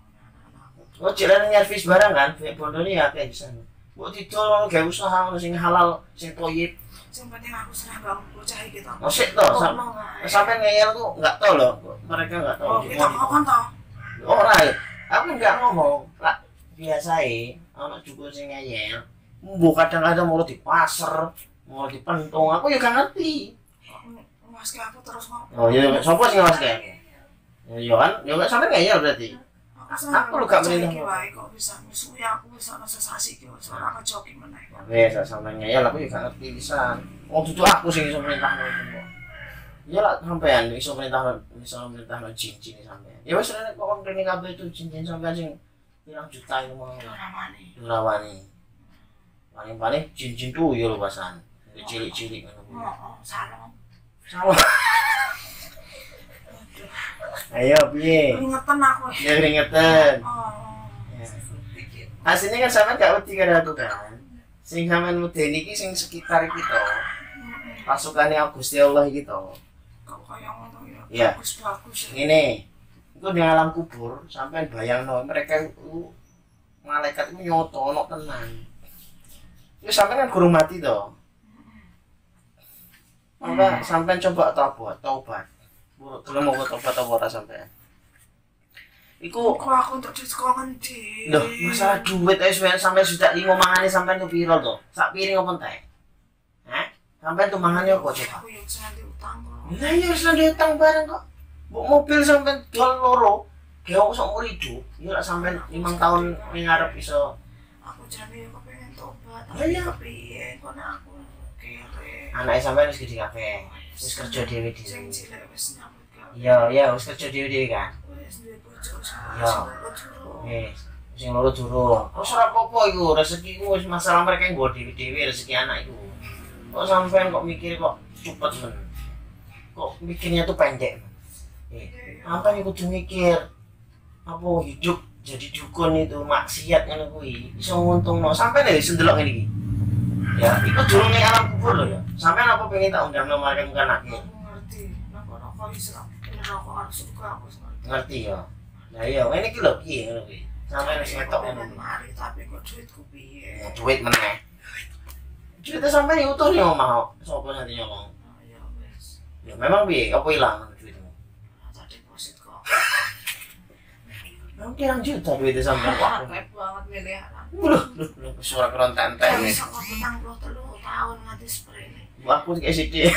Kok jalan nyervis barang kan, bondone ya akeh di sana. Mbok didol gawe usaha ngono sing halal, sing toyib. Sing penting aku serah ganggu bocah iki to. Masih to, sampe ngeyel tuh enggak tahu loh. Mereka enggak tahu. Oh, kita ngomong to. Ora, aku enggak ngomong. Lah biasae ana cukup sing ngeyel. Mbok kadang-kadang mau di pasar, mau di pentung, aku ya gak ngerti. Mas aku terus ngomong. Oh iya, sapa sing ngawaske? Ya iya kan, ya gak sampe ngeyel berarti. Aku lu gak meneh. Wae kok bisa misuhi aku bisa ana sesasi iki wis ora kejoki meneh. Wes sampe ngeyel aku ya gak ngerti pisan. Wong dudu aku sing iso merintahno itu kok. Iya lah sampean iso merintahno iso merintahno jin-jin sampean. Ya wis nek kok kene kabeh itu jin-jin sampean sing pirang juta itu mau. Ora wani. Ora wani. Paling-paling jin-jin tuh ya lho pasan. Cilik-cilik ngono kuwi. Heeh, salam. Salah. Ayo piye? Keringetan aku. Ya keringetan. Oh. Aslinya kan sampean gak wedi karo aku kan. Sing sampean medeni iki sing sekitar iki to. Pasukane Gusti Allah iki to. Kok kaya ngono ya. Iya. Bagus-bagus. Ngene. Iku di alam kubur sampean bayangno mereka itu malaikat itu nyoto ono tenan. Iku sampean kan guru mati to. Maka sampean coba tobat, tobat. Belum mau tobat apa ora sampean. Iku kok aku untuk diskon ngendi? Loh, masalah duit ae sampean sudah lima mangane sampean ku piro to? Sak piring apa entek? Hah? Sampean tuh mangane apa coba? Aku yang sandi utang kok. Lah iya wis nang utang bareng kok. Mbok mobil sampean dol loro. Ge aku sok muridu. Ya lek sampean lima tahun ning ngarep iso. Aku jane kok pengen tobat. Lah iya piye kok aku kere. Anake sampean wis gede kabeh. Wis kerja dhewe-dhewe. Sing cilik wis nyambut gawe. Iya, iya wis kerja dhewe-dhewe kan. Wis duwe bojo sama. Iya. Wis sing loro durung. Wis ora apa-apa iku, rezeki ku wis masalah mereka nggo dhewe-dhewe rezeki anak iku. Kok sampean kok mikir kok cepet men. Kok mikirnya tuh pendek. Eh, sampean iku kudu mikir apa hidup jadi dukun itu maksiat ngono kuwi iso nguntungno. Sampean ya wis ndelok ngene iki. Ya, iku durung ning alam kubur lho ya. Sampean apa pengen tak undangno marang kanake? Aku ngerti. Nek ora kok iso rokok harus suka aku ngerti. Ngerti ya. Lah iya, ngene iki lho piye ngono kuwi. Sampeyan wis ngetok ngono. Mari tapi kok duitku piye? Ya duit meneh. Duit sampeyan utuh ning omah kok. Sopo nanti nyolong? Ya wis. Ya memang piye? Apa ilang duitmu? Tak deposit kok. Nang pirang juta duit sampeyan kok. Akeh banget miliaran. Loh, loh, suara keronten-enten iki. Wis kok petang puluh telu tahun nganti sprene. Aku kayak sithik.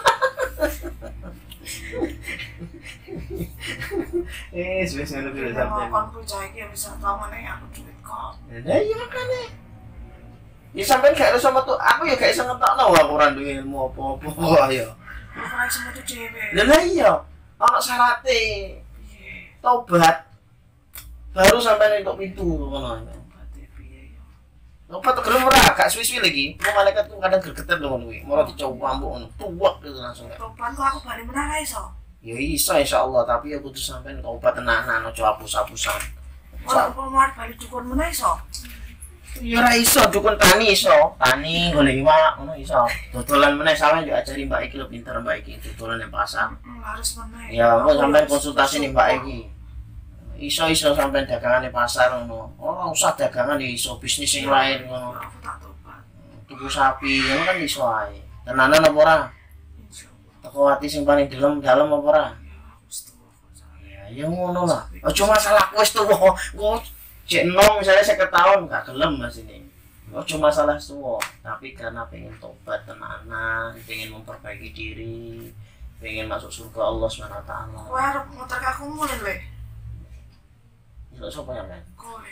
Eh, wis ngono kuwi sampeyan. Kon percaya iki bisa tau meneh aku duit kok. Lah iya makane. Ya sampeyan gak iso metu, aku ya gak iso ngetokno aku ora duwe ilmu apa-apa ya. Bukan cuma itu dhewe. Lah iya, ana syarate. Piye? Tobat. Baru sampeyan entuk pintu ngono. Berarti piye ya? Tobat gelem ora, gak suwi-suwi lagi. Wong malaikat tuh kadang gregetan lho ngono kuwi. Moro dicoba ambuk ngono. Tuwek gitu langsung. Tobat kok aku bali meneh ra iso. Ya iso insyaallah, tapi ya kudu sampeyan tobat tenanan aja hapus-hapusan. Ora apa mau bali dukun meneh iso. Ya ora iso dukun tani iso. Tani golek iwak ngono iso. Dodolan meneh sampeyan yo ajari Mbak iki lho pinter Mbak iki dodolan nang pasar. Harus meneh. Ya kok sampeyan konsultasi ning Mbak iki. Iso-iso sampeyan dagangane pasar ngono. Ora usah dagangan iso bisnis sing lain ngono. Aku tak tobat. Tuku sapi ngono kan iso ae. Tenanan apa ora? Insyaallah. Teko ati sing paling dalem dalem apa ora? Ya aku setuju kok. Ya ya ngono lah. Aja masalah wis tuwa. Kok cek nom misalnya saya tahun gak gelem Mas ini. Aja masalah tuwa, tapi karena pengen tobat tenanan, pengen memperbaiki diri, pengen masuk surga Allah Subhanahu wa taala. Kowe arep motor aku mulai le. Iso sapa ya, Men? Kowe.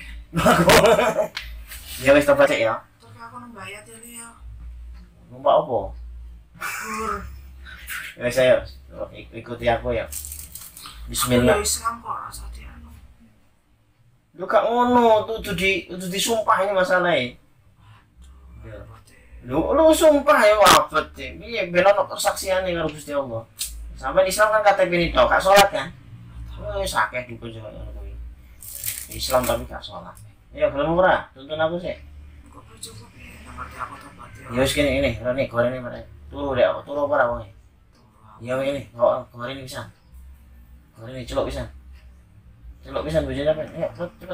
Ya wis tobat sik ya. Motor aku nang bayat ya ya. Numpak apa? Gur. Ya wis ayo, ikuti aku ya. Bismillah. Ya Islam kok rasa dianu. Lu gak ngono, tuh tuh di tuh disumpah ini masalahnya. Lu lu sumpah ya wafat sih. Piye ben ono persaksiane karo Gusti Allah. Sampai Islam kan K T P ini tok, gak salat kan? Wis akeh dipun ngono kuwi. Islam tapi gak salat. Ya gelem ora? Tuntun aku sih. Kok bojoku piye ngerti aku tobat ya. Ya wis kene ini, rene gorene mereka. Turu rek, turu apa ora wong? Ya ini, kok gorene pisan. Gorene celuk pisan. Celuk pisan bojone apa? Ya, cepet cepet.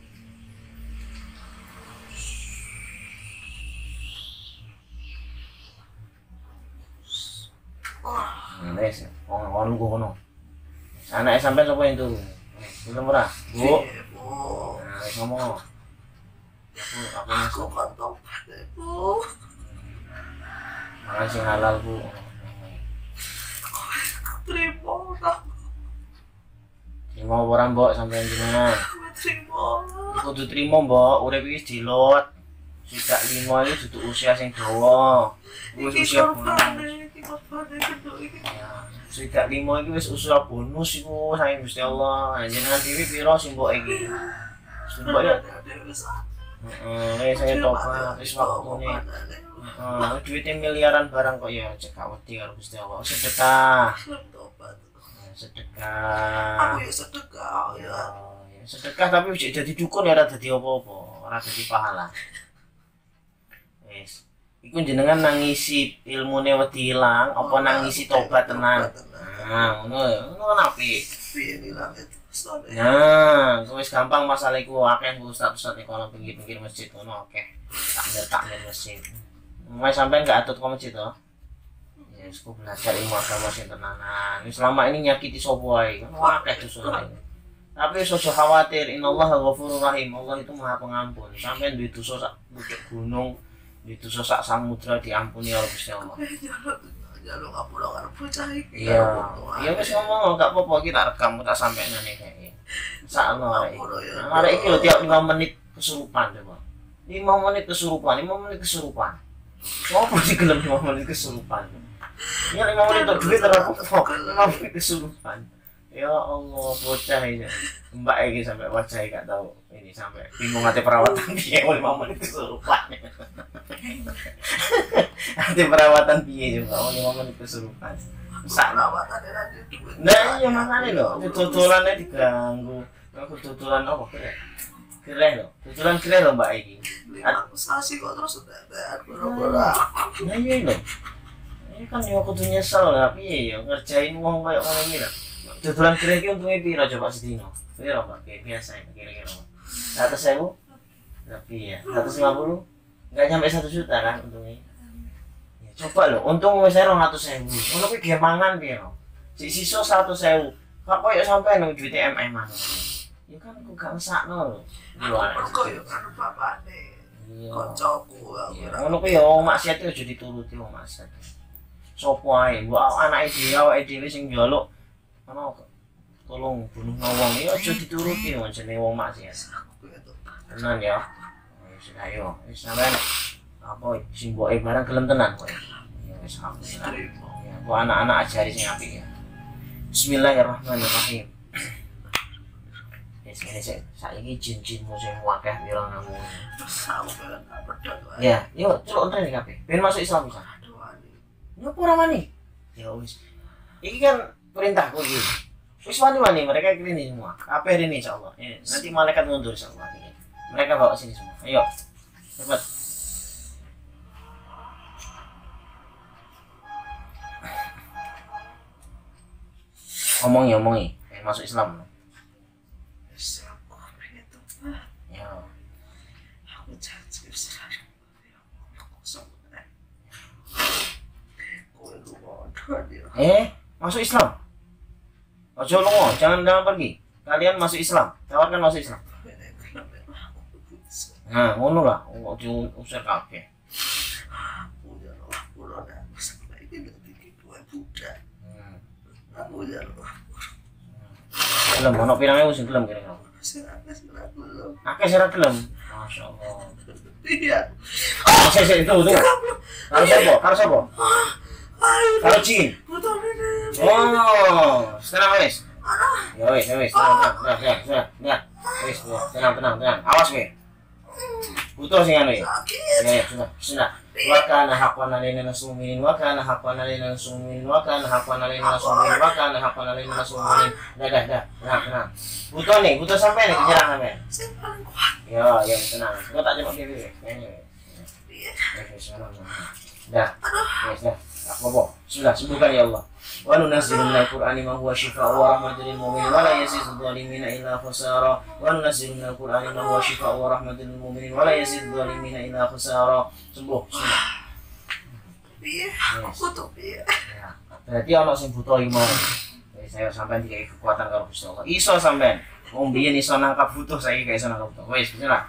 Wes, wong wong nunggu kono. Anake sampean sapa yang turu? Belum ora? Bu. Nah, wis ngomong. Bu, aku Aku masuk. kan tobat Bu. Makan sing halal, Bu. Terima tak. Terima ora, Mbok, sampean jenengan. Terima. Kudu trimo, Mbok, urip iki dilot. Swidak lima iki dudu usia sing dawa. Wis usia bonus. Ya, swidak lima iki wis usia bonus iku saking Gusti Allah. Jenengan dhewe pira sih Mbok iki? Mbok ya. Heeh, saya tobat wis waktune. Heeh, duitnya miliaran barang kok ya cek gak wedi karo Gusti Allah. Sedekah. Sedekah. Aku ya sedekah ya. Ya, sedekah tapi wis dadi dukun ya ora dadi apa-apa, ora dadi pahala. Wis. Iku jenengan nangisi ilmune wedi ilang apa nangisi tobat tenan? Nah, ngono ya. Ngono kan apik. Piye ilang itu? Nah, wis gampang masalah iku akeh ustaz-ustaz ning kono pinggir-pinggir masjid ngono akeh. Takmir-takmir masjid. Mas sampean gak atut ke masjid to? Ya wis ku belajar ilmu agama sing tenanan. Wis selama ini nyakiti sapa wae. Ngono akeh dosane. Tapi wis aja khawatir, innallaha ghafurur rahim. Allah itu Maha Pengampun. Sampean duwe dosa sak bukit gunung, duwe dosa sak samudra diampuni oleh Gusti Allah. Jaluk ngapura karo bocah iki. Iya. Ya wis ngomong gak apa-apa kita rekam tak sampeyan ngene kae. Sakno arek. Arek iki lho tiap lima menit kesurupan coba. lima menit kesurupan, lima menit kesurupan. Sopo sih gelem lima menit kesurupan? Ya lima menit untuk duit terus lima menit kesurupan. Ya Allah, bocah ini. Mbak iki sampai wajah gak tahu ini sampai bingung ate perawatan piye lima menit kesurupan. Ate perawatan piye juga lima menit kesurupan. Sak Perawatan nanti duit. nah iya makanya lho, tutulannya diganggu. Aku tutulan apa kira? Kira lho, tutulan kira lho Mbak iki. Lima sasi kok terus udah boro-boro. Nah iya lho. Ini kan yo kudu nyesel lah piye yo ngerjain wong koyo ngono iki lho. Tutulan kira iki untunge piro coba sedino? Piro Pak? Kayak biasa ya kira-kira. seratus ribu? Tapi ya, seratus lima puluh? Enggak nyampe satu juta kan untungnya. Ya, coba lho, untung wis dua ratus ribu. Ngono kuwi ge mangan piro? Si sisa seratus ribu. Kok koyo sampe nang duit M M-an. Ya kan aku gak ngesakno lho. Luar. Kok yo karo bapakne. Iya. Koncoku aku ora. Ngono kuwi ya wong maksiat aja dituruti wong maksiat. Sopo ae, mbok anake dhewe awake dhewe sing njaluk ana tolong bunuh wong ya aja dituruti wong jenenge wong maksiat. Tenan ya. Wis ayo, wis sampean apa sing mboke barang gelem tenan kowe. Ya wis alhamdulillah. Ya, kok anak-anak ajari sing apik ya. Bismillahirrahmanirrahim. Wis ngene sik, saiki jin-jinmu sing akeh pira ngamu. Terus aku pengen gak pedot wae. Ya, yuk celuk entren kabeh. Ben masuk Islam bisa. Aduh ani. Ngapa ora wani? Ya wis. Iki kan perintahku iki. Wis wani-wani mereka kini semua. Kabeh ini insyaallah. Ya, nanti malaikat mundur insyaallah. Mereka bawa sini semua. Ayo. Cepat. Omongi, omongi. Eh, masuk Islam. Wis aku pengen tobat. Ya. Aku janji wis ora kosong. Kowe lu bodoh dia. Eh, masuk Islam. Ojo lungo, jangan jangan pergi. Kalian masuk Islam. Tawarkan masuk Islam. Nah, ngono lah, kok diusir kabeh. Aku jaluk pulau dan sampai ini nanti dua budak. Hmm. Aku jaluk Gelem ono pirang ewu sing gelem kira-kira. serangga serang belum. Akeh sira gelem. Masyaallah. Iya. Sik sik itu tuh. Karo sapa? Karo sapa? Ayo. Karo Jin. Betul ini. Oh, sekarang wis. Ya wis, ya wis. Tenang, tenang, tenang, tenang, tenang. Wis, tenang, tenang, tenang. Awas weh. Butuh sing anu ya. Sakit. Ya, sudah, sudah. Wa kana haqqan alaina nasuminin wa kana haqqan alaina nasuminin wa kana haqqan alaina nasuminin wa kana haqqan alaina nasuminin. Dah, dah, dah. Tenang, tenang. Butuh nih, butuh sampai nih kejaran sampai. Saya paling kuat. Ya, ya, tenang. Gua tak jemput dewe. Ini. Iya. Dah. Ya, sudah. Apa-apa. Sudah, sembuhkan ya Allah. Wa nunazzilu minal Qur'ani ma huwa shifaa'un wa rahmatun lil mu'minin wa la yazidu adh-dhalimina illa khasara. Wa nunazzilu minal Qur'ani ma huwa shifaa'un wa rahmatun lil mu'minin wa la yazidu adh-dhalimina illa khasara. Sembuh, sembuh. Iya. Aku tuh iya. Ya, berarti ana sing butuh iman. Jadi saya sampean dikai kekuatan karo Gusti Allah. Iso sampean. Wong biyen iso nangkap butuh, saiki gak iso nangkap butuh. Wis, bismillah.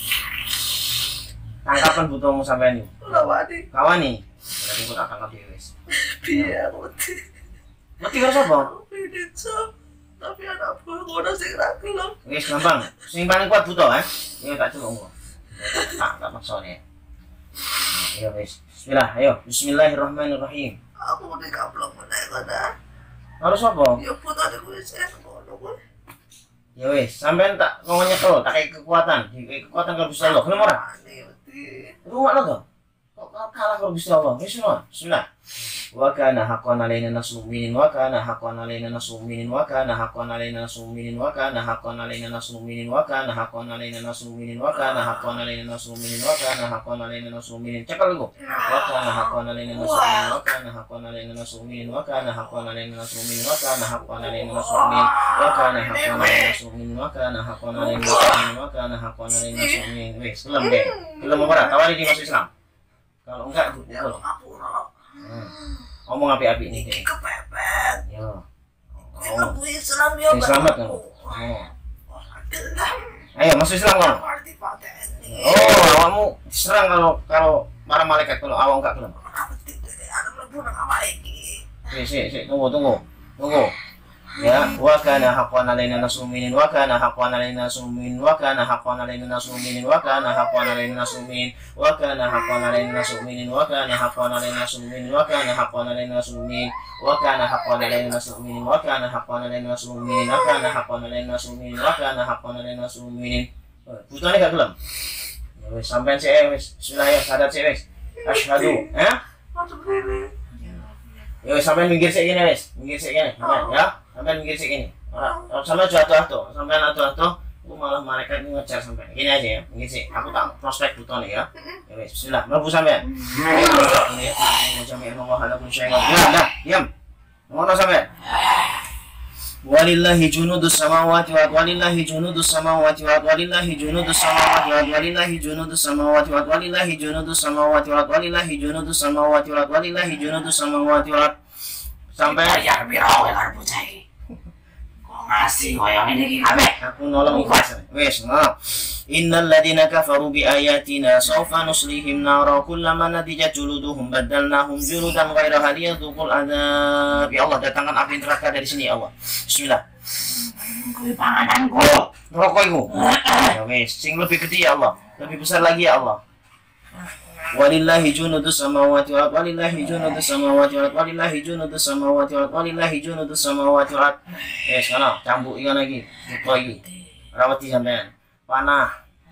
Tangkapan butuhmu sampean iki. Lawani. Kawani. Berarti kok tak tangkap dhewe wis. Iya. Mati. Mati karo sapa? Ini cok. Tapi anak buah ngono sing ra gelem. Wis gampang. Sing paling kuat butuh kan? Iya tak celuk engko. Tak tak maksa nih. Ya wis. Bismillah, ayo. Bismillahirrahmanirrahim. Aku udah kaplok meneh kada. Harus apa? Ya putar aku wis ngono kuwi. Ya wis, sampean tak ngomong nyekel, tak kayak kekuatan, dikai kekuatan karo Gusti Allah. Gelem ora? Ani mati. Rungokno to. Kok kalah karo Gusti Allah. Wis no. Bismillah. wa kana haqqan alaina nasrul mu'minin wa kana haqqan alaina nasrul mu'minin wa kana haqqan alaina nasrul mu'minin wa kana haqqan alaina nasrul mu'minin wa kana haqqan alaina nasrul mu'minin wa kana haqqan alaina nasrul mu'minin wa kana haqqan alaina nasrul mu'minin. Cakap dulu. Wa kana haqqan alaina nasrul mu'minin wa kana haqqan alaina nasrul mu'minin wa kana haqqan alaina nasrul mu'minin wa kana haqqan alaina nasrul mu'minin wa kana haqqan alaina nasrul mu'minin wa kana haqqan alaina nasrul mu'minin wa kana haqqan alaina nasrul mu'minin. Wes, kelam deh. Kelam apa? Tawari di masuk Islam. Kalau enggak, pukul. Hmm. Ngomong api-api nih. Ini kepepet. Ya. Kalau Oh. Islam ya Ini selamat kamu. Oh. Ayo masuk Islam kamu. Oh, awakmu diserang kalau kalau para malaikat, kalau awak enggak belum. Sik, sik, sik, tunggu, tunggu. Tunggu. Ya, wa kana haqqan alaina nasrul mu'minin wa kana haqqan alaina nasrul mu'minin wa kana haqqan alaina nasrul mu'minin wa kana haqqan alaina nasrul mu'minin wa kana haqqan alaina nasrul mu'minin wa kana haqqan alaina nasrul mu'minin wa kana haqqan alaina nasrul mu'minin wa kana haqqan alaina nasrul mu'minin wa kana haqqan alaina nasrul mu'minin wa kana haqqan alaina nasrul mu'minin wa kana haqqan alaina nasrul mu'minin. Putane gak gelem. Ya wis sampean sik wis. Bismillah ya, sadat sik wis. Asyhadu, ya. Ya wis sampean minggir sik kene wis. Minggir sik kene, ya. Sampai minggir sih gini, sampai jatuh-jatuh, sampai jatuh-jatuh, aku malah malaikat ngejar sampai gini aja ya, minggir sih. Aku tak prospek buton ya. Ya wes, bismillah, mlebu sampean. Ini jami Allah ala kulli syai'in. Ya, dah, diam. Ngono sampean. Walillahi junudus samawati wal walillahi junudus samawati wal walillahi junudus samawati wal walillahi junudus samawati wal walillahi junudus samawati wal walillahi junudus samawati wal walillahi junudus samawati wal sampai ya biro ya bocah. Ngasih koyo ngene iki kabeh. Aku nolong ikhlas. Wes, ngono. Innal ladina kafaru bi ayatina sawfa nuslihim nara kullama nadijat juluduhum badalnahum juludan ghairaha liyadhuqul adzab. Ya Allah, datangkan api neraka dari sini ya Allah. Bismillah. Kuwi pangananku. Rokok iku. Ya wes, sing lebih gede ya Allah. Lebih besar lagi ya Allah. Walillahi junudus samawati wal ardi walillahi junudus samawati wal ardi walillahi junudus samawati wal ardi walillahi junudus samawati wal ardi. Eh, sana cambuk ikan lagi. Buka iki. Rawati sampean. Panah.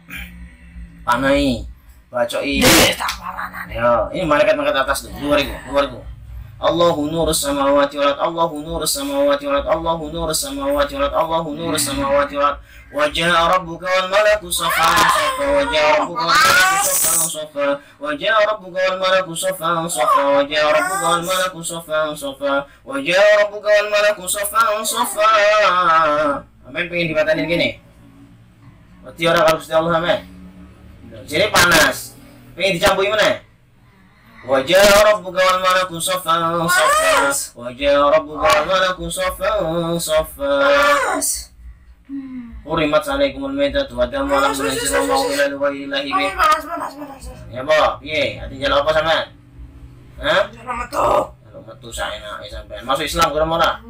Panai. Bacoi. Ya, ini malaikat-malaikat atas tuh. Luar iku, luar iku. Allahu nurus samawati wal ardi Allahu nurus samawati wal ardi Allahu nurus samawati wal ardi Allahu nurus samawati wal ardi. Wajah rabbuka wal malaku saffan saffan wajah rabbuka wal malaku saffan saffan wajah rabbuka wal malaku saffan saffan wajah rabbuka wal malaku saffan saffan wajah rabbuka wal malaku saffan saffan. Amin, pengen dibatanin gini. Berarti orang kalau Gusti Allah amin. Jadi panas. Pengen dicampur gimana? Wajah rabbuka wal malaku saffan saffan wajah rabbuka wal malaku saffan saffan. Urimat alaikumul maitatu wa damu wa lahmu khinzir wa ma uhilla li ghairillahi bih. Ya, Bo. Piye? Ati jalan apa sampean? Hah? Jalan metu. Jalan metu saenake sampean. Masuk Islam kurang ora?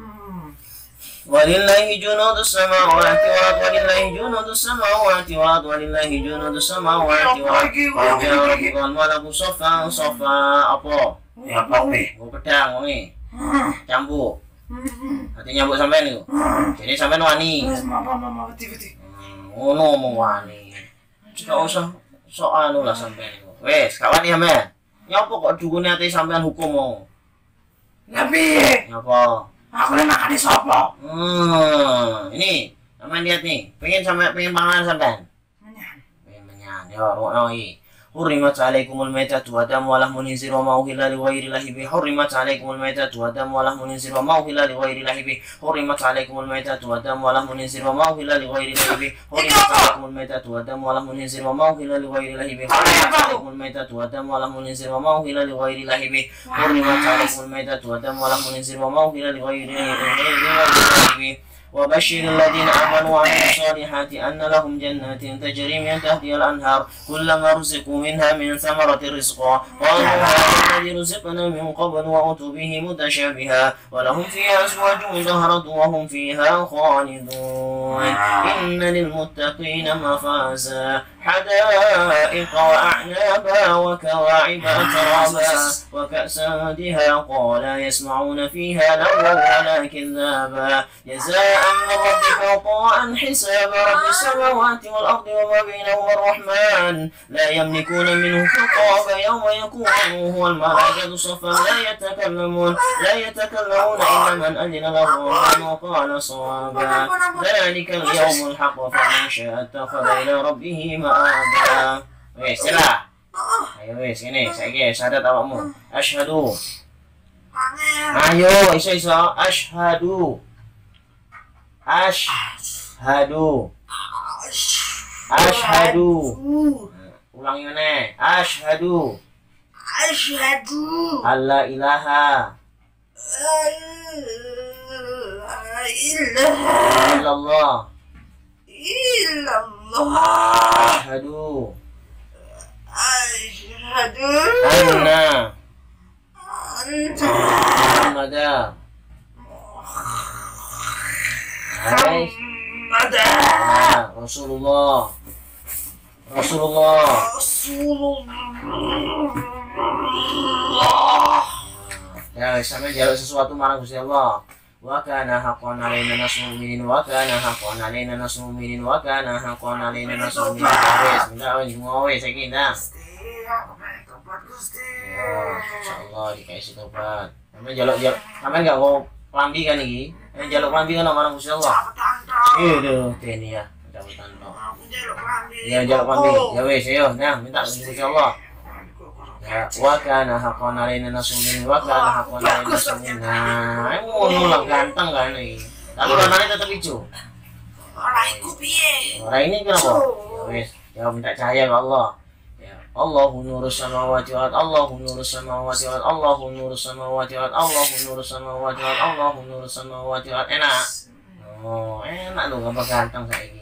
Walillahi junudus samawati wal ardi walillahi junudus samawati wal ardi walillahi junudus samawati wal ardi. Wal malaku saffan saffan. Apa? Ya apa kuwi? Go pedang wonge. Cambuk. Hati nyambuk sampean itu. Jadi sampean wani. Wes mama mama beti-beti. Ngono mau wani. Jika usah sok anu lah sampean itu. Wes, kawan ya men. Nyapa kok dukune ati sampean hukum mau? Ya piye? Nyapa? Aku nek makane sapa? Hmm, ini sampean lihat nih. Pengen sampe pengen panganan sampean. Menyan. Pengen menyan. Ya, rono iki. Hurrimat alaikumul maitatu wa damu wa lahmul khinzir wa ma uhilla li ghairillahi bih. Hurrimat alaikumul maitatu wa damu wa lahmul khinzir wa ma uhilla li ghairillahi bih. Hurrimat alaikumul maitatu wa damu wa lahmul khinzir wa ma uhilla li ghairillahi bih. Hurrimat alaikumul maitatu wa damu wa lahmul khinzir wa ma uhilla li ghairillahi bih. Hurrimat alaikumul maitatu wa damu wa lahmul khinzir wa ma uhilla li ghairillahi bih. Hurrimat alaikumul maitatu wa damu wa lahmul khinzir wa ma uhilla li ghairillahi bih. وبشر الذين آمنوا وعملوا الصالحات أن لهم جنات تجري من تحتها الأنهار كلما رزقوا منها من ثمرة رزقا قالوا هذا الذي رزقنا من قبل وأتوا به متشابها ولهم فيها أزواج مطهرة وهم فيها خالدون إن للمتقين مفازا حدائق وأعنابا وكواعب أترابا وكأسا دهاقا لا يسمعون فيها لغوا ولا كذابا جزاء من ربك عطاء حسابا رب السماوات والأرض وما بينهما الرحمن لا يملكون منه خطابا يوم يكون الروح والملائكة صفا لا يتكلمون لا يتكلمون إلا من أذن له الرحمن وقال صوابا ذلك اليوم الحق فمن شاء اتخذ إلى ربه مآبا. Wes, sila. Ayo wes, ini saiki syahadat awakmu. Asyhadu. Ayo, iso-iso. Asyhadu. Asyhadu. Asyhadu. Ulangi meneh. Asyhadu. Asyhadu alla ilaha illallah illallah asyhadu asyhadu anna anta Muhammadan Muhammadan Rasulullah Rasulullah Rasulullah. Ya, sampai jaluk sesuatu marang Gusti Allah. Wa kana haqqan alaina nasrul mu'minin wa kana haqqan alaina nasrul mu'minin wa kana haqqan alaina nasrul mu'minin. Wes, minta wes semua wes saiki nang. Insyaallah dikasih tobat. Sampai jaluk jaluk, sampai enggak mau lambi kan iki? Eh jaluk lambi kan marang Gusti Allah. Iya, teni ya. Ya jaluk lambi. Ya wes, ayo, nah minta Gusti Allah. Ya, wa kana haqqan alaina nasrul mu'minin wa kana haqqan alaina nasrul mu'minin. Nah, ngono lah ganteng kan iki. Tapi warnanya tetap hijau. Ora iku piye? Ora ini kenapa? Ya wis, ya minta cahaya ke Allah. Ya, Allahu nurus samawati wal ardh, Allahu nurus samawati wal ardh, Allahu nurus samawati wal ardh, Allahu nurus samawati wal ardh, Allahu nurus samawati wal ardh. Enak. Oh, enak lho gambar ganteng saiki.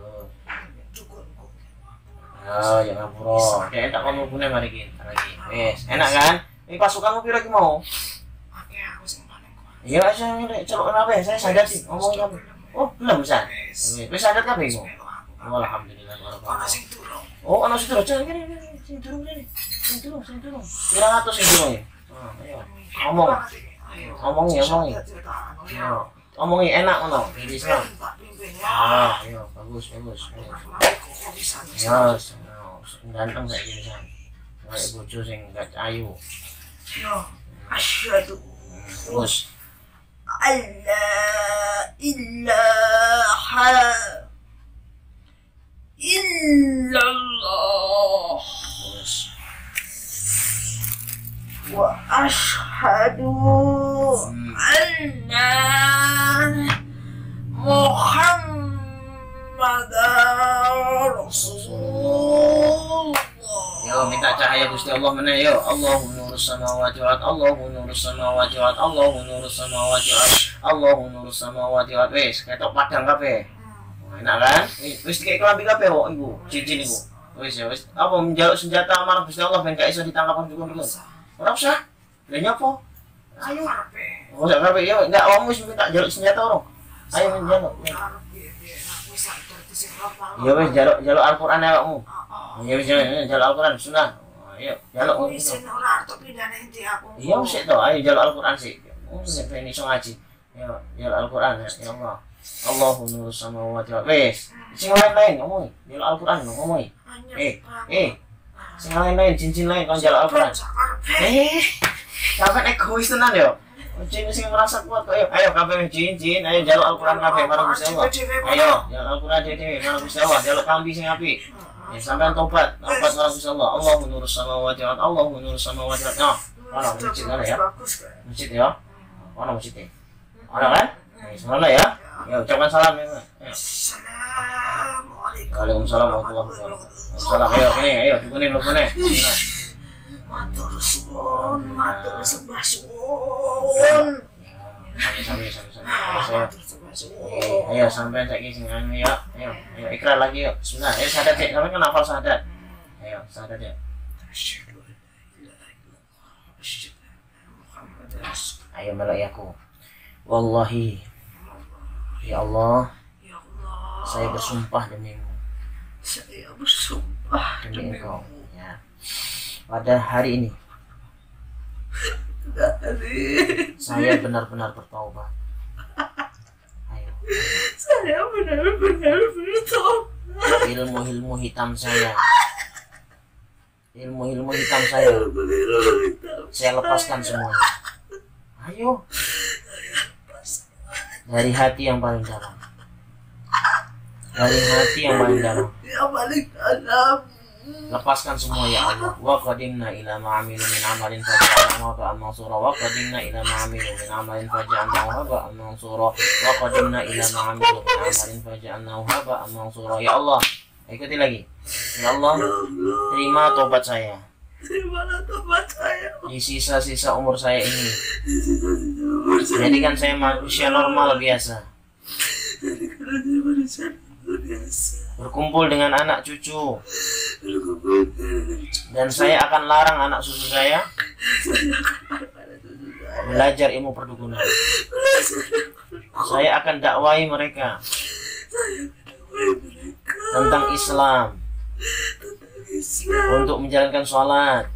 Oh, ya ngapura. Dek tak kono punya mari iki. Lagi. Wes, enak kan? Ini pasukanmu piro iki mau? Oke, aku sing paling kuat. Iya, saya nek celuk nabe, saya sadar sih ngomong kamu. Oh, belum bisa. Wes sadar kabeh iku. Alhamdulillah Ana barakallah. sing durung. Oh, ana sing durung. Jangan gini, gini. Sing durung gini. Sing durung, sing durung. Pirang atus sing durung ya? Ah, ayo. Ngomong. Ngomongi, ngomongi. Yo. Ngomongi enak ngono. Jadi seneng. Ah, iya, bagus, bagus. Ya, ganteng saya gini san. Kayak bojo sing gak ayu. Yo, asyhadu Terus, alla ilaha illallah terus. wa asyhadu anna Muhammadar Rasulullah. Yo minta cahaya Gusti Allah meneh yo. Allahu nurus samawati wal ardh, Allahu nurus samawati wal ardh, Allahu nurus samawati wal ardh, Allahu nurus samawati wal ardh. Wis ketok padang kabeh. Enak kan? Wis dikek kelambi kabeh kok iku, cincin iku. Wis ya wis. Apa menjaluk senjata marang Gusti Allah ben gak iso ditangkap dukun-dukun. Ora usah. Lah nyopo? Ayo. Oh, sak kabeh yo enggak omong wis minta jaluk senjata ora. Ayo menjaluk. Ya wis jaluk jaluk Al-Qur'an awakmu. Ya wis jaluk Al-Qur'an sunah. Ayo jaluk. Iya wis to, ayo jaluk Al-Qur'an sik. Oh, nek ben iso ngaji. Ya jaluk Al-Qur'an ya Allah. Allahu nurus samawati wal ardh. Wis, sing lain-lain ngomong. Jaluk Al-Qur'an ngomong. Eh, eh. Sing lain-lain cincin lain kon jaluk Al-Qur'an. Eh, sampe egois tenan yo. Cincin sing ngerasa kuat kok. Ayo, ayo kabeh cincin, ayo jaluk Al-Qur'an kabeh marang Gusti Allah. Ayo, jaluk Al-Qur'an dhewe marang Gusti Allah, jaluk kambi sing apik. Ya sampean tobat, tobat marang Gusti Allah. Allahu nurus samawati wal ardh, Allahu nurus samawati wal ardh. Nah, ana masjid ana ya. Masjid ya. Ana masjid. Ana kan? Nah, semoga ya. Ya ucapkan salam ya. Assalamualaikum. Waalaikumsalam warahmatullahi wabarakatuh. Salam ayo ini, ayo dukune dukune. Matur suwun, matur sembah suwun. Sampai sampai sampai. Matur sembah suwun. Ayo sampai saiki sing anu ya. Ayo, ayo ikrar lagi yuk. Bismillah. Ayo syahadat sik, sampean kan hafal syahadat. Ayo syahadat ya. Asyhadu an la ilaha illallah. Asyhadu anna Muhammadar Rasulullah. Ayo melek aku. Wallahi ya Allah, Ya Allah, saya bersumpah demimu saya bersumpah Ah, demi demi engkau. Ya. Pada hari ini dari saya benar-benar bertaubat. Ayo, saya benar-benar bertobat. ilmu-ilmu hitam saya, ilmu-ilmu hitam saya, saya lepaskan semuanya. Ayo, dari hati yang paling dalam, dari hati yang paling dalam, Yang paling dalam. lepaskan semua ya Allah. Wa qadimna ila ma amilu min amalin faj'alnahu haba'an mansura. Wa qadimna ila ma amilu min amalin faj'alnahu haba'an mansura. Wa qadimna ila ma amilu min amalin faj'alnahu haba'an mansura. Ya Allah, ikuti lagi. Ya Allah, terima tobat saya Terimalah tobat saya. di sisa-sisa umur saya ini. Jadikan saya manusia normal biasa, Karena saya manusia biasa. berkumpul dengan anak cucu, dan saya akan larang anak cucu saya belajar ilmu perdukunan. Saya akan dakwai mereka tentang Islam, untuk menjalankan sholat,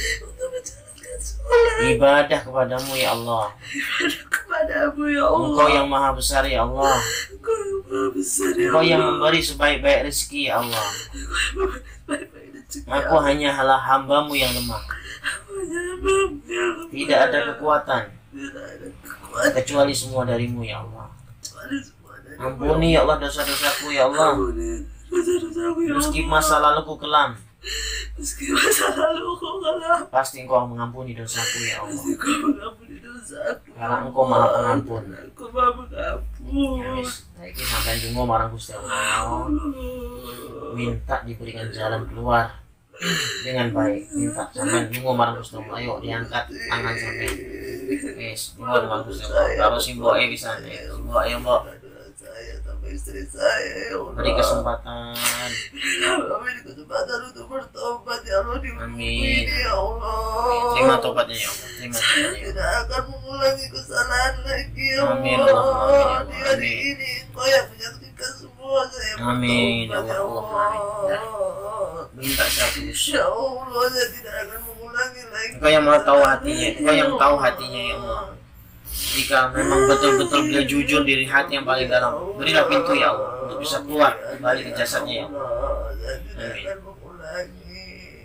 ibadah kepadamu ya Allah. Kepadamu ya Allah. Engkau yang maha besar ya Allah. Engkau yang maha besar ya Engkau yang Allah. memberi sebaik-baik rezeki ya Allah. Baik-baik rezeki, ya Aku hanya halah hambamu yang lemah. Hanya hambamu yang lemah. Tidak ada kekuatan Tidak ada kekuatan kecuali semua darimu ya Allah. kecuali semua dari Ampuni ya Allah dosa-dosaku ya Allah. Ampuni dosa-dosaku ya Meski Allah. masa laluku kelam, Meski masa lalu kau kalah. pasti Engkau mengampuni dosaku ya Allah. Pasti kau mengampuni dosaku. Karena Engkau maha pengampun. Engkau maha pengampun. Ya wis, saiki sampean dungo marang Gusti Allah. Minta diberikan jalan keluar dengan baik. Minta sampean dungo marang Gusti Allah. Ayo diangkat tangan sampean. Wis, dungo marang Gusti Allah. Kalau simboke bisa nih. Simboke ayo, Mbok. Saya sama istri saya ya Allah. Beri kesempatan. Kami di kesempatan untuk bertobat ya Allah di waktu Amin. ini ya Allah. Terima tobatnya ya Allah. Terima tobatnya ya Allah. Tidak akan mengulangi kesalahan lagi ya Amin, Allah. Allahumma amin, ya Allah. Di hari Amin. ini Engkau yang menyaksikan semua saya Amin, ya bertobat ya Allah. Allah. Minta satu. Insya Allah saya tidak akan mengulangi lagi. Engkau yang maha tahu hatinya. Engkau yang tahu hatinya ya Allah. Jika memang betul-betul beliau jujur dari hati yang paling dalam, berilah pintu ya Allah untuk bisa keluar kembali ke jasadnya ya Allah. Saya tidak Amin. akan mengulangi.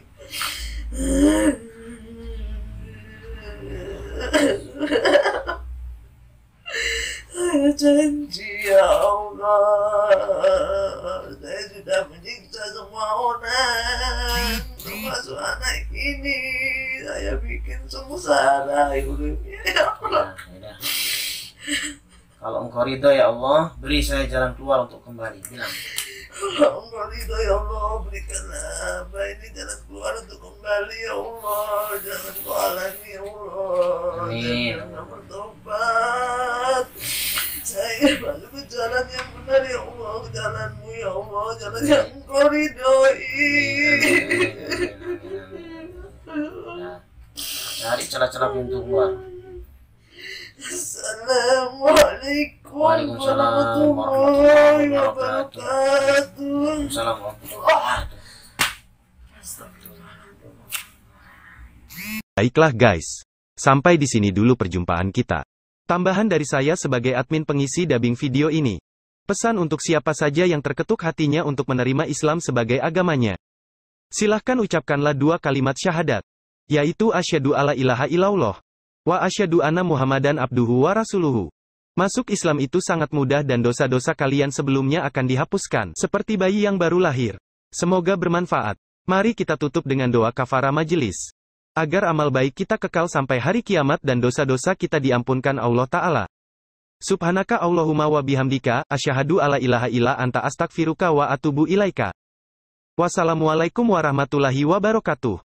Saya janji ya Allah, saya sudah menyiksa semua orang, termasuk anak ini. Saya bikin sengsara hidupnya ya Allah. Ya, ya dah. Kalau Engkau ridho ya Allah, beri saya jalan keluar untuk kembali. Bilang. Kalau Engkau ridho ya Allah, berikanlah hamba ini jalan keluar untuk kembali ya Allah. Jangan Kau halangi ya Allah. Amin. Jangan bertobat. Saya masuk ke jalan yang benar ya Allah, ke jalan-Mu ya Allah, jalan yang Engkau ridhoi. Nah, cari celah-celah pintu keluar. Assalamualaikum Waalaikumsalam warahmatullahi warahmatullahi wabarakatuh. wabarakatuh. Assalamualaikum warahmatullahi wabarakatuh. Baiklah guys. Sampai di sini dulu perjumpaan kita. Tambahan dari saya sebagai admin pengisi dubbing video ini. Pesan untuk siapa saja yang terketuk hatinya untuk menerima Islam sebagai agamanya. Silahkan ucapkanlah dua kalimat syahadat. Yaitu asyhadu alla ilaha illallah. Wa asyhadu anna Muhammadan abduhu wa rasuluhu. Masuk Islam itu sangat mudah dan dosa-dosa kalian sebelumnya akan dihapuskan. Seperti bayi yang baru lahir. Semoga bermanfaat. Mari kita tutup dengan doa kafarah majelis. Agar amal baik kita kekal sampai hari kiamat dan dosa-dosa kita diampunkan Allah Ta'ala. Subhanaka Allahumma wa bihamdika, asyhadu alla ilaha illa anta astaghfiruka wa atubu ilaika. Wassalamualaikum warahmatullahi wabarakatuh.